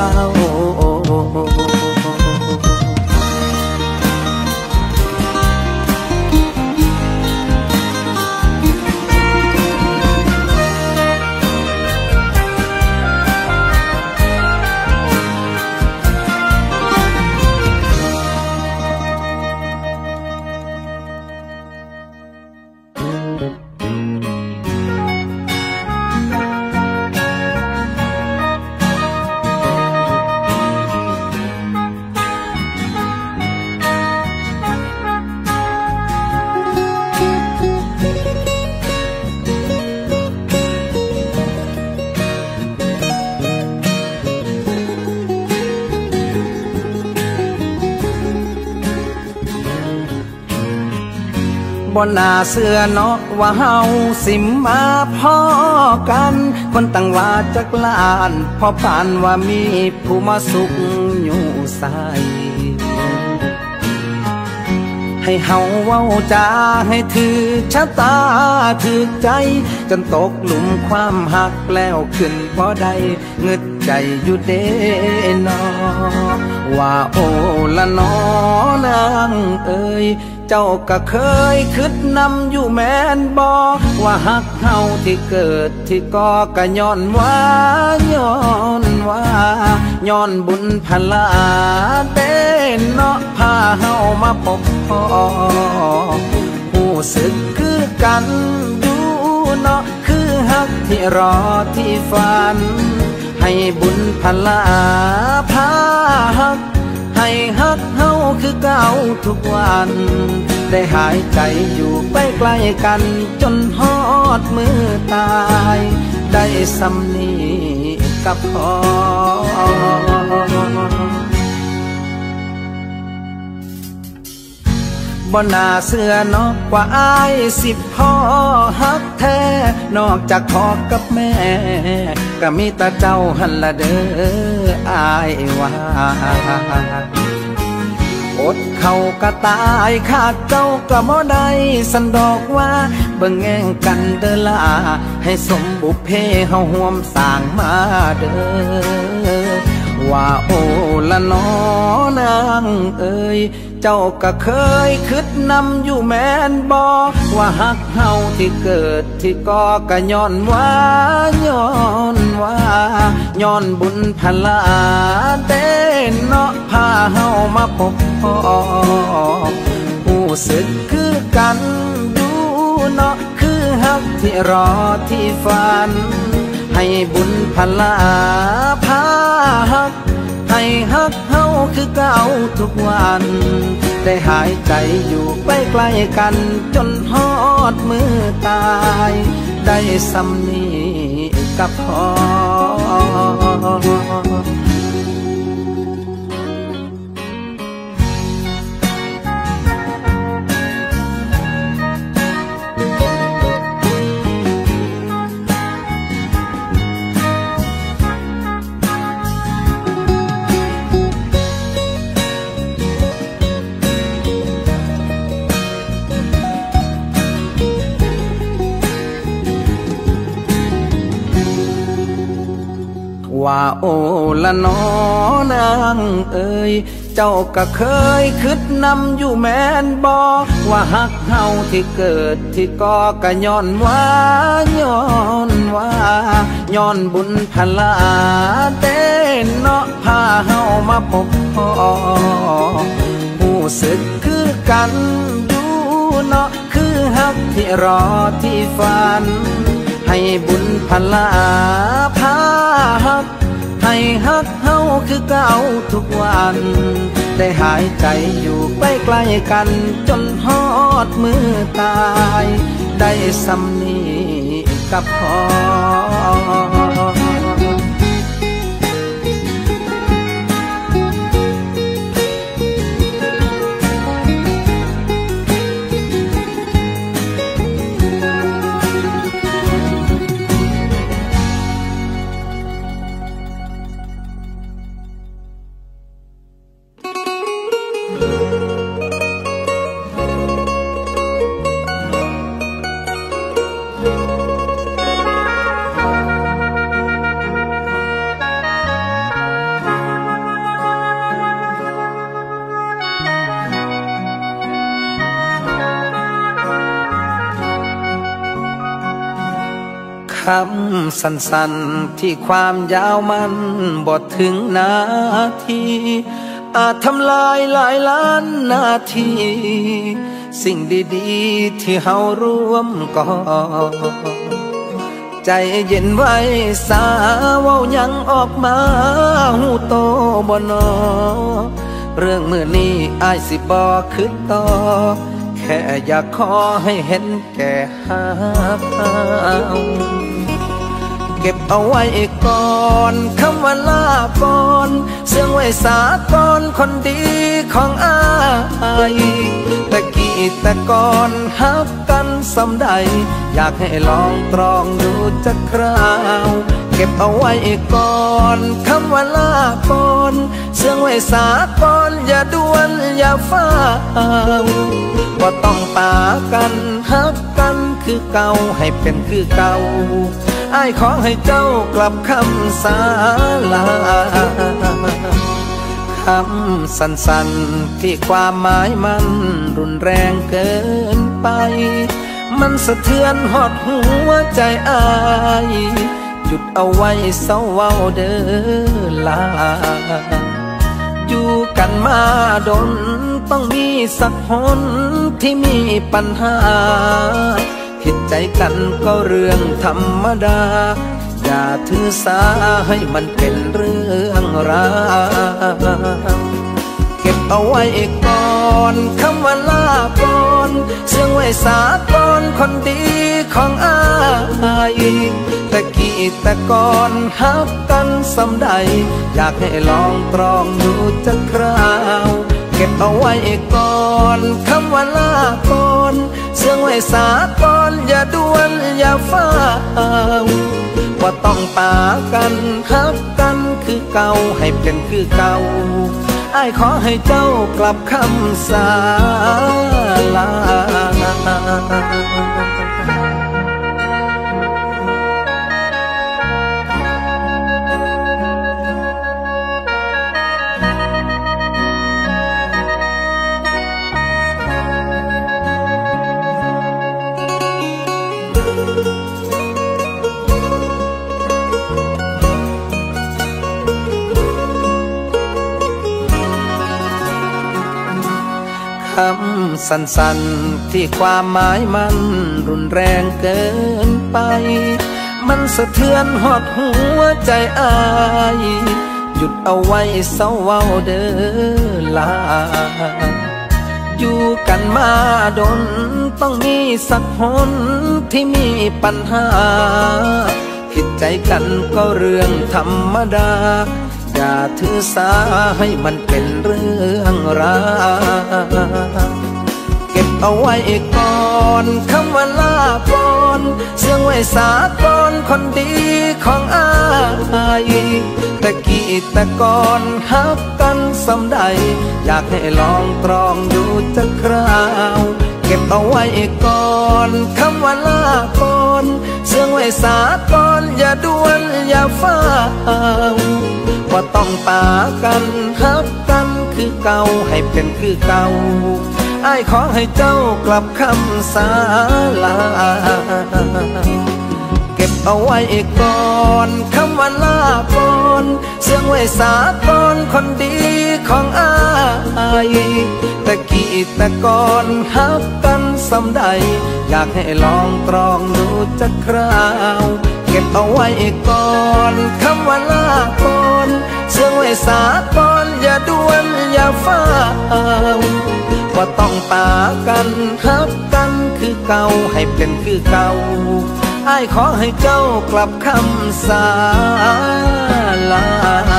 บ่น่าเชื่อเนาะว่าเฮาสิมาพ้อกันคนตั้งว่าจักล้านพอปานว่ามีผู้มาสุขอยู่ใส่ให้เฮาเว้าจาให้ถือชะตาถือใจจนตกหลุมความหักแล้วขึ้นบ่ได้เงึดใจอยู่เด้นอว่าโอ้ละนอนางเอ้ยเจ้าก็เคยคิดนำอยู่แม่นบ่ว่าฮักเฮาที่เกิดที่ก่อก็ย้อนว่าย้อนว่าย้อนบุญพลาเด้เนาะพาเฮามาพบพ่อผู้สึกคือกันอยู่เนาะคือฮักที่รอที่ฝันให้บุญพลาพาฮักให้ฮักเฮาคือเก่าทุกวันได้หายใจอยู่ใกล้ๆกันจนฮอดมือตายได้สำนีกับพ่อบ่น่าเชื่อเนาะว่าอ้ายสิพ่อฮักแท้นอกจากพ่อกับแม่ก็มีแต่เจ้าหันละเด้ออ้ายว่าอดเขาก็ตายขาดเจ้าก็บ่ได้สันดอกว่าเบิ่งแง่งกันเด้อล่ะให้สมบุพเพเฮาร่วมสร้างมาเด้อว่าโอละน้อนางเอ่ยเจ้าก็เคยคิดนำอยู่แม่นบ่ว่าฮักเฮาที่เกิดที่ก่อก็ย้อนว่าย้อนว่าย้อนบุญพลาเด้เนาะพาเฮามาพบพ่อผู้สึกคือกันดูเนาะคือฮักที่รอที่ฝันให้บุญพลาพาฮักให้ฮักเฮาคือเก่าทุกวันได้หายใจอยู่ใกล้ๆกันจนฮอดมือตายได้สำนีกับพ่อว่าโอละน้อนางเอ่ยเจ้าก็เคยคิดนำอยู่แม่นบ่ว่าฮักเฮาที่เกิดที่ก่อก็ย้อนว่าย้อนว่าย้อนบุญพลาเด้เนาะพาเฮามาพบพ่อผู้สึกคือกันอยู่เนาะคือฮักที่รอที่ฝันให้บุญพลาพาฮักให้ฮักเฮาคือเก่าทุกวันได้หายใจอยู่ใกล้ๆกันจนฮอดมือตายได้สำนีกับพ่อคำสั้นๆที่ความยาวมันบทถึงนาทีอาจทำลายหลายล้านนาทีสิ่งดีๆที่เฮาร่วมก่อใจเย็นไว้สาเว้ายังออกมาหูโตบ่นอเรื่องมื้อนี้อ้ายสิบ่คิดต่อแค่อยากขอให้เห็นแก่ฮักเฮาเก็บเอาไว้ก่อนคำว่าลาก่อนเสื่องไว้สาก่อนคนดีของอ้ายตะกี้แต่ก่อนฮักกันสำใดอยากให้ลองตรองดูจักคราวเก็บเอาไว้ก่อนคำว่าลาก่อนเสื่องไว้สาก่อนอย่าด่วนอย่าฟ้าวบ่ต้องปากันฮักกันคือเก่าให้เป็นคือเก่าอ้ายขอให้เจ้ากลับคำสาลาคำสั้นๆที่ความหมายมันรุนแรงเกินไปมันสะเทือนหดหัวใจอ้ายหยุดเอาไว้เศร้าเว้าเด้อลาอยู่กันมาดนต้องมีสักคนที่มีปัญหาผิดใจกันก็เรื่องธรรมดาอย่าถือสาให้มันเป็นเรื่องราวเก็บเอาไว้ก่อนคำว่าลาก่อนเสื่องไว้สาก่อนคนดีของอ้ายตะกี้แต่ก่อนฮักกันสำใดอยากให้ลองตรองดูจักคราวเก็บเอาไว้ก่อนคำว่าลาก่อนเสื่องไว้สาก่อนอย่าด่วนอย่าฟ้าวว่าต้องปากันฮักกันคือเก่าให้เป็นคือเก่าอ้ายขอให้เจ้ากลับคำสาลาำสั้นๆที่ความหมายมันรุนแรงเกินไปมันสะเทือนหดหัวใจอายหยุดเอาไว้เศร้าเว้าเด้อลาอยู่กันมาดนต้องมีสักหนที่มีปัญหาผิดใจกันก็เรื่องธรรมดาอย่าถือสาให้มันเป็นเรื่องราวเก็บเอาไว้ก่อนคำว่าลาก่อนเสียงไว้สาก่อนคนดีของอายตะกี้ตะก่อนฮักกันสำใดอยากให้ลองตรองดูจักคราวเก็บเอาไว้ก่อนคำว่าลาก่อนเสียงไว้สาก่อนอย่าด่วนอย่าฟ้าวว่าต้องปากันฮักกันคือเก่าให้เป็นคือเก่าอ้ายขอให้เจ้ากลับคำสาลาเก็บเอาไว้ก่อนคำว่าลาก่อนเสียงไว้สาก่อนคนดีของอ้ายตะกี้ตะก่อนฮักกันสำใดอยากให้ลองตรองดูจักคราวเก็บเอาไว้ก่อนคำว่าลาก่อนเสียงไว้สาก่อนอย่าด่วนอย่าฟ้าวว่าต้องปากันฮักกันคือเก่าให้เป็นคือเก่าอ้ายขอให้เจ้ากลับคำสาลา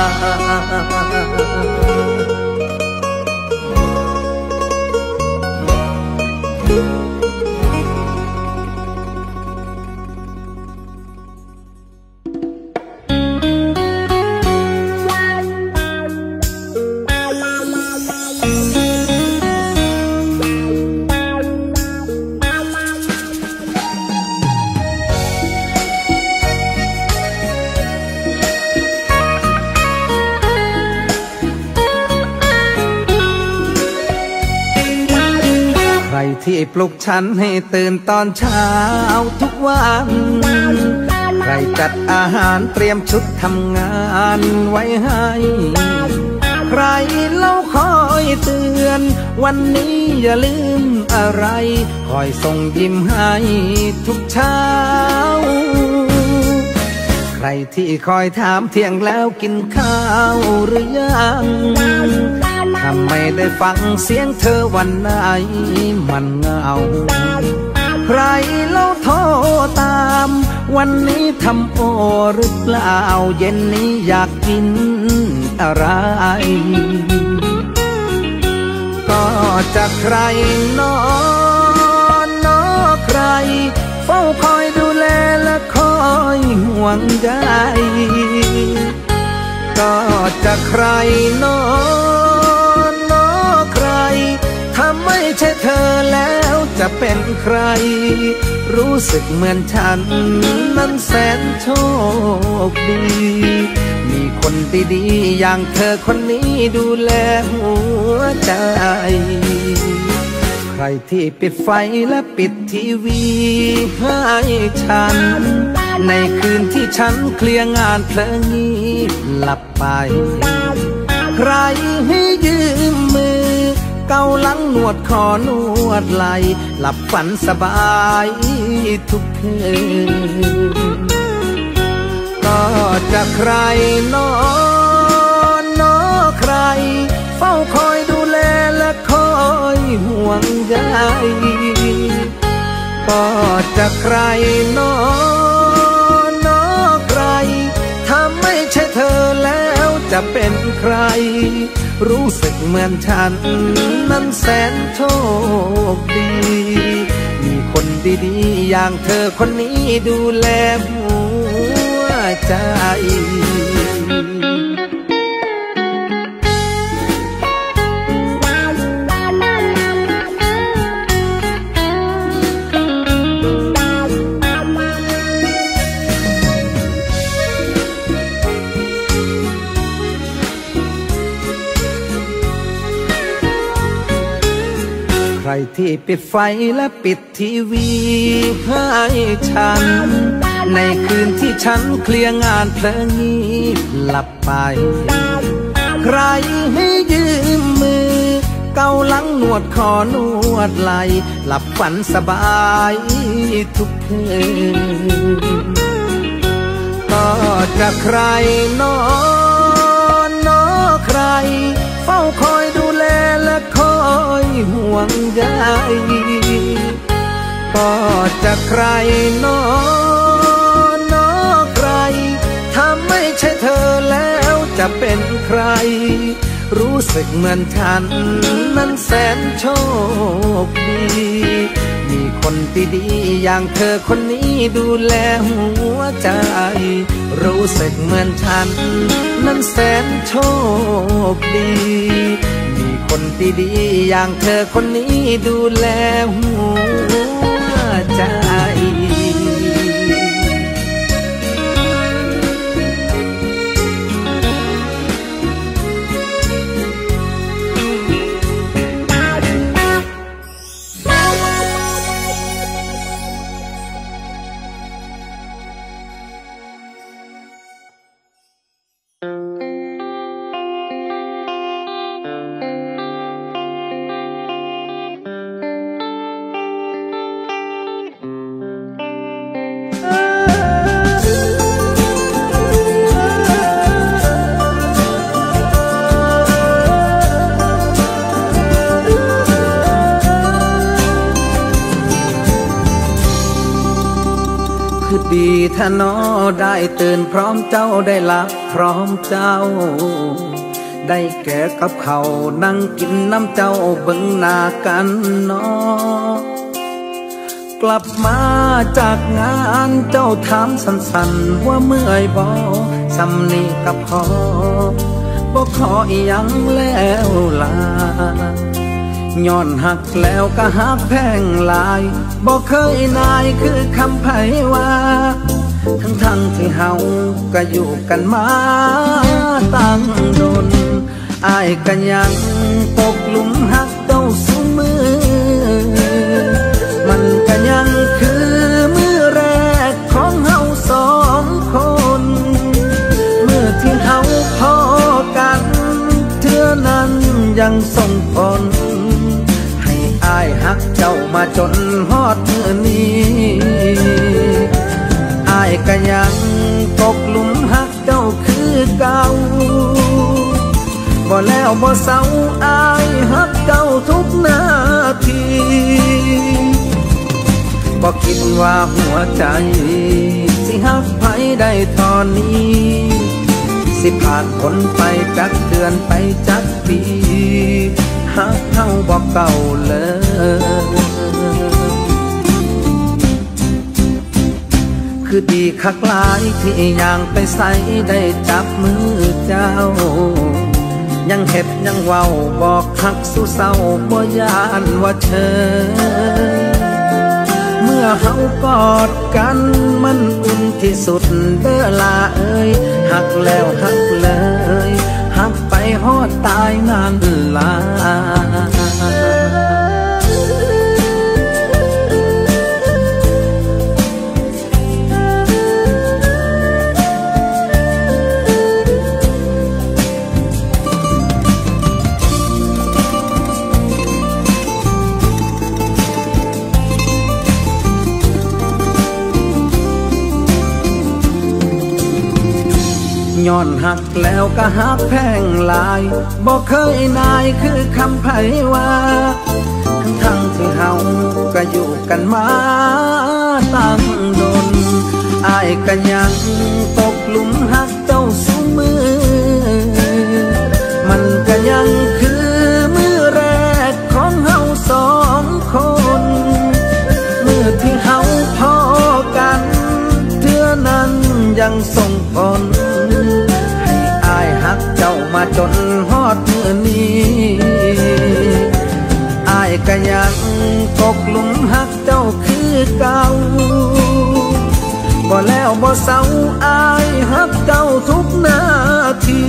ที่ปลุกฉันให้ตื่นตอนเช้าทุกวันใครจัดอาหารเตรียมชุดทำงานไว้ให้ใครเล่าคอยเตือนวันนี้อย่าลืมอะไรคอยส่งยิ้มให้ทุกเช้าใครที่คอยถามเที่ยงแล้วกินข้าวหรือยังทำไมได้ฟังเสียงเธอวันไหนมันเหงาใครเล่าโทรตามวันนี้ทำโอหรือเปล่าเย็นนี้อยากกินอะไรก็จะใครนอนนอใครเฝ้าคอยดูแลและคอยห่วงใยก็จะใครนอนนอใครถ้าไม่ใช่เธอแล้วจะเป็นใครรู้สึกเหมือนฉันนั้นแสนโชคดีมีคนดีๆอย่างเธอคนนี้ดูแลหัวใจใครที่ปิดไฟและปิดทีวีให้ฉันในคืนที่ฉันเคลียร์งานเพลิงงีบหลับไปใครให้ยืมมือเกาหลังนวดคอนวดไหล่หลับฝันสบายทุกคืนก็จะใครนอนนอใครเฝ้าคอยดูแลและคอยห่วงใยก็จะใครนอนนอใครถ้าไม่ใช่เธอแล้วจะเป็นใครรู้สึกเหมือนฉันนั้นแสนโชคดีมีคนดีๆอย่างเธอคนนี้ดูแลหัวใจ ใครที่ปิดไฟและปิดทีวีให้ฉันในคืนที่ฉันเคลียร์งานเพลิงงีบหลับไปใครให้ยืมมือเเกาหลังนวดคอนวดไหลหลับฝันสบายทุกคืนก็จะใครนอนนอใครเฝ้าคอยดูแลและคอยห่วงใยก็จะใครนอนนอใครถ้าไม่ใช่เธอแล้วจะเป็นใครรู้สึกเหมือนฉันนั้นแสนโชคดีมีคนดีๆอย่างเธอคนนี้ดูแลหัวใจรู้สึกเหมือนฉันนั้นแสนโชคดีมีคนดีๆอย่างเธอคนนี้ดูแลหัวใจดีถ้าน้อได้ตื่นพร้อมเจ้าได้หลับพร้อมเจ้าได้แก่กับเขานั่งกินน้ำเจ้าเบิ่งหน้ากันน้อกลับมาจากงานเจ้าถามสั้นๆว่าเมื่อยบ่สำนีกับพอบ่ขออีหยังแล้วล่ะย้อนหักแล้วก็หักแพงหลายบ่เคยนายคือคำไผว่าทั้งทั้งที่เฮาก็อยู่กันมาตั้งโดนอ้ายก็ยังตกหลุมหักเจ้าซุมือมันก็ยังคือมือแรกของเฮาสองคนเมื่อที่เฮาพอกันเทื่อนั้นยังส่งผลอ้ายหักเจ้ามาจนฮอดเมื่อนี้อ้ายก็ยังตกหลุมหักเจ้าคือเก่าบ่แล้วบ่เศร้าอ้ายหักเจ้าทุกนาทีบ่คิดว่าหัวใจสิหักไผได้ตอนนี้สิผ่านพ้นไปจักเดือนไปจักปีหักเท่าบอกเก่าเลยคือดีคักหลายที่ยังไปใส่ได้จับมือเจ้ายังเห็ดยังเว้าบอกคักสู้เศร้าบ่ยานว่าเธอเมื่อเฮากอดกันมันอุ่นที่สุดเด้อลาเอ้ยหักแล้วหักเลยหักไปฮอดตายนานลาย้อนหักแล้วก็หักแพงหลายบ่เคยนายคือคำไผว่าทั้งทั้งที่เฮาก็อยู่กันมาตั้งโดนอ้ายก็ยังตกหลุมหักเจ้าซุมือมันก็ยังคือมือแรกของเฮาสองคนเมื่อที่เฮาพอกันเทื่อนั้นยังส่งผลหักเจ้ามาจนฮอดเมื่อนี้อ้ายก็ยังตกหลุมหักเจ้าคือเก่าบ่แล้วบ่เศร้าอ้ายหักเจ้าทุกนาที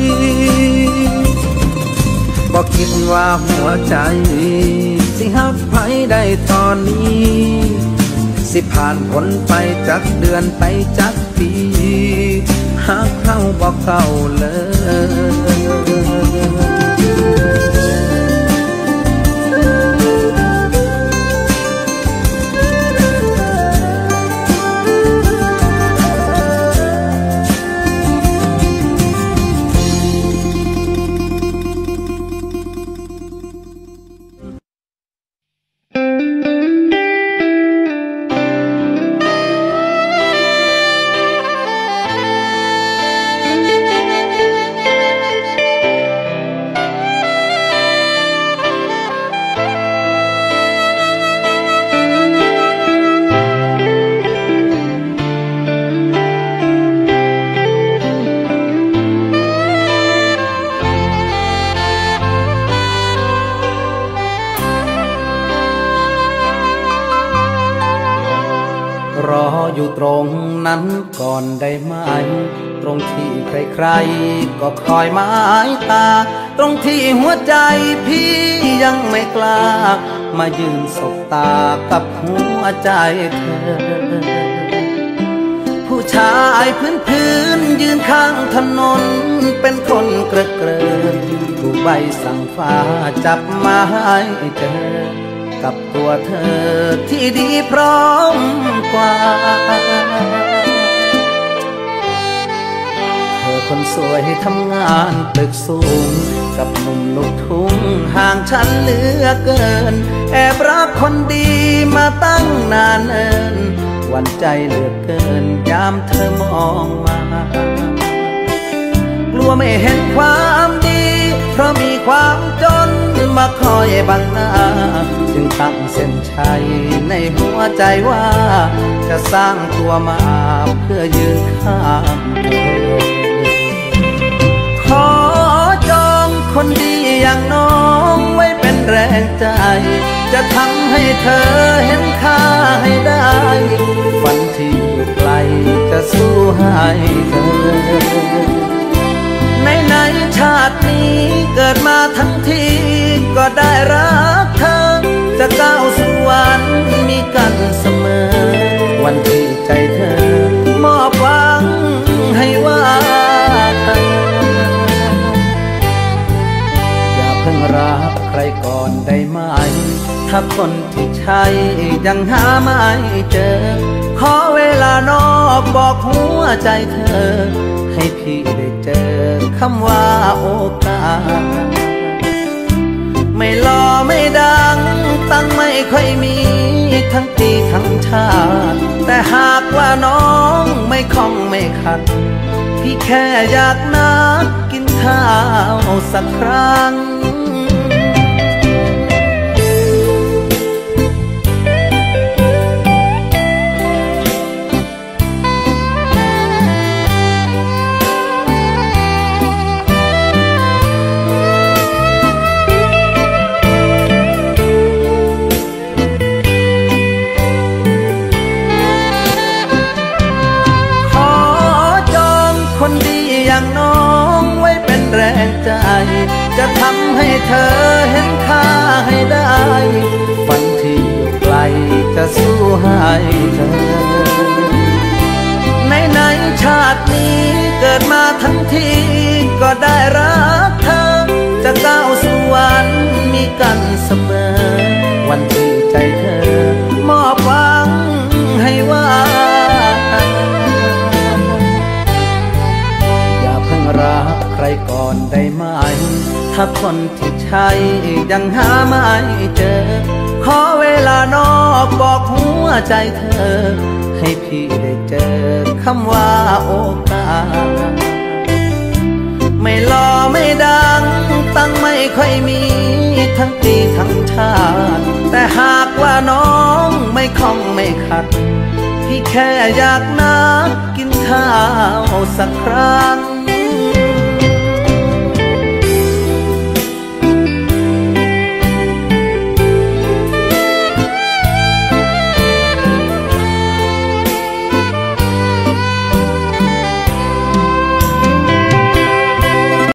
บ่คิดว่าหัวใจสิหักไผได้ตอนนี้สิผ่านพ้นไปจักเดือนไปจักปีหักเข้าบอกเก่าเลยรออยู่ตรงนั้นก่อนได้ไหมตรงที่ใครๆก็คอยหมายตาตรงที่หัวใจพี่ยังไม่กล้ามายืนสบตากับหัวใจเธอผู้ชายพื้นพื้นยืนข้างถนนเป็นคนเกระเกรินผู้ใบสั่งฟ้าจับมาให้เจอกับตัวเธอที่ดีพร้อมกว่าเธอคนสวยทำงานตึกสูงกับหนุ่มลูกทุ่งห่างฉันเหลือเกินแอบรักคนดีมาตั้งนานเนินหวั่นใจเหลือเกินยามเธอมองมากลัวไม่เห็นความดีเพราะมีความจนมาคอยบังหน้าจึงตั้งเส้นชัยในหัวใจว่าจะสร้างตัวมาเพื่อยืนข้างเธอขอจองคนดีอย่างน้องไว้เป็นแรงใจจะทำให้เธอเห็นค่าให้ได้ฝันที่อยู่ไกลจะสู้ให้เธอในในชาตินี้เกิดมาทั้งทีก็ได้รักเธอจะก้าวสู่วันมีกันเสมอวันที่ใจเธอมอบหวังให้ว่าอย่าเพิ่งรักใครก่อนได้ไหมถ้าคนที่ใช่ยังหาไม่เจอขอเวลานอกบอกหัวใจเธอให้พี่ได้เจอคำว่าโอกาสไม่หล่อไม่ดังตั้งไม่ค่อยมีทั้งปีทั้งชาติแต่หากว่าน้องไม่คล่องไม่ขัดพี่แค่อยากนัดกินข้าวสักครั้งอย่างน้องไว้เป็นแรงใจจะทำให้เธอเห็นค่าให้ได้ฝันที่อยู่ไกลจะสู้ให้เธอในในชาตินี้เกิดมาทั้งทีก็ได้รักเธอจะก้าวสู่วันมีกันเสมอวันที่ใจเธอมอบหวังให้ว่ารักใครก่อนได้ไหมถ้าคนที่ใช่ยังหาไม่เจอขอเวลานอกบอกหัวใจเธอให้พี่ได้เจอคำว่าโอกาสไม่หล่อไม่ดังตั้งไม่ค่อยมีทั้งปีทั้งชาติแต่หากว่าน้องไม่คล่องไม่ขัดพี่แค่อยากนัดกินข้าวสักครั้ง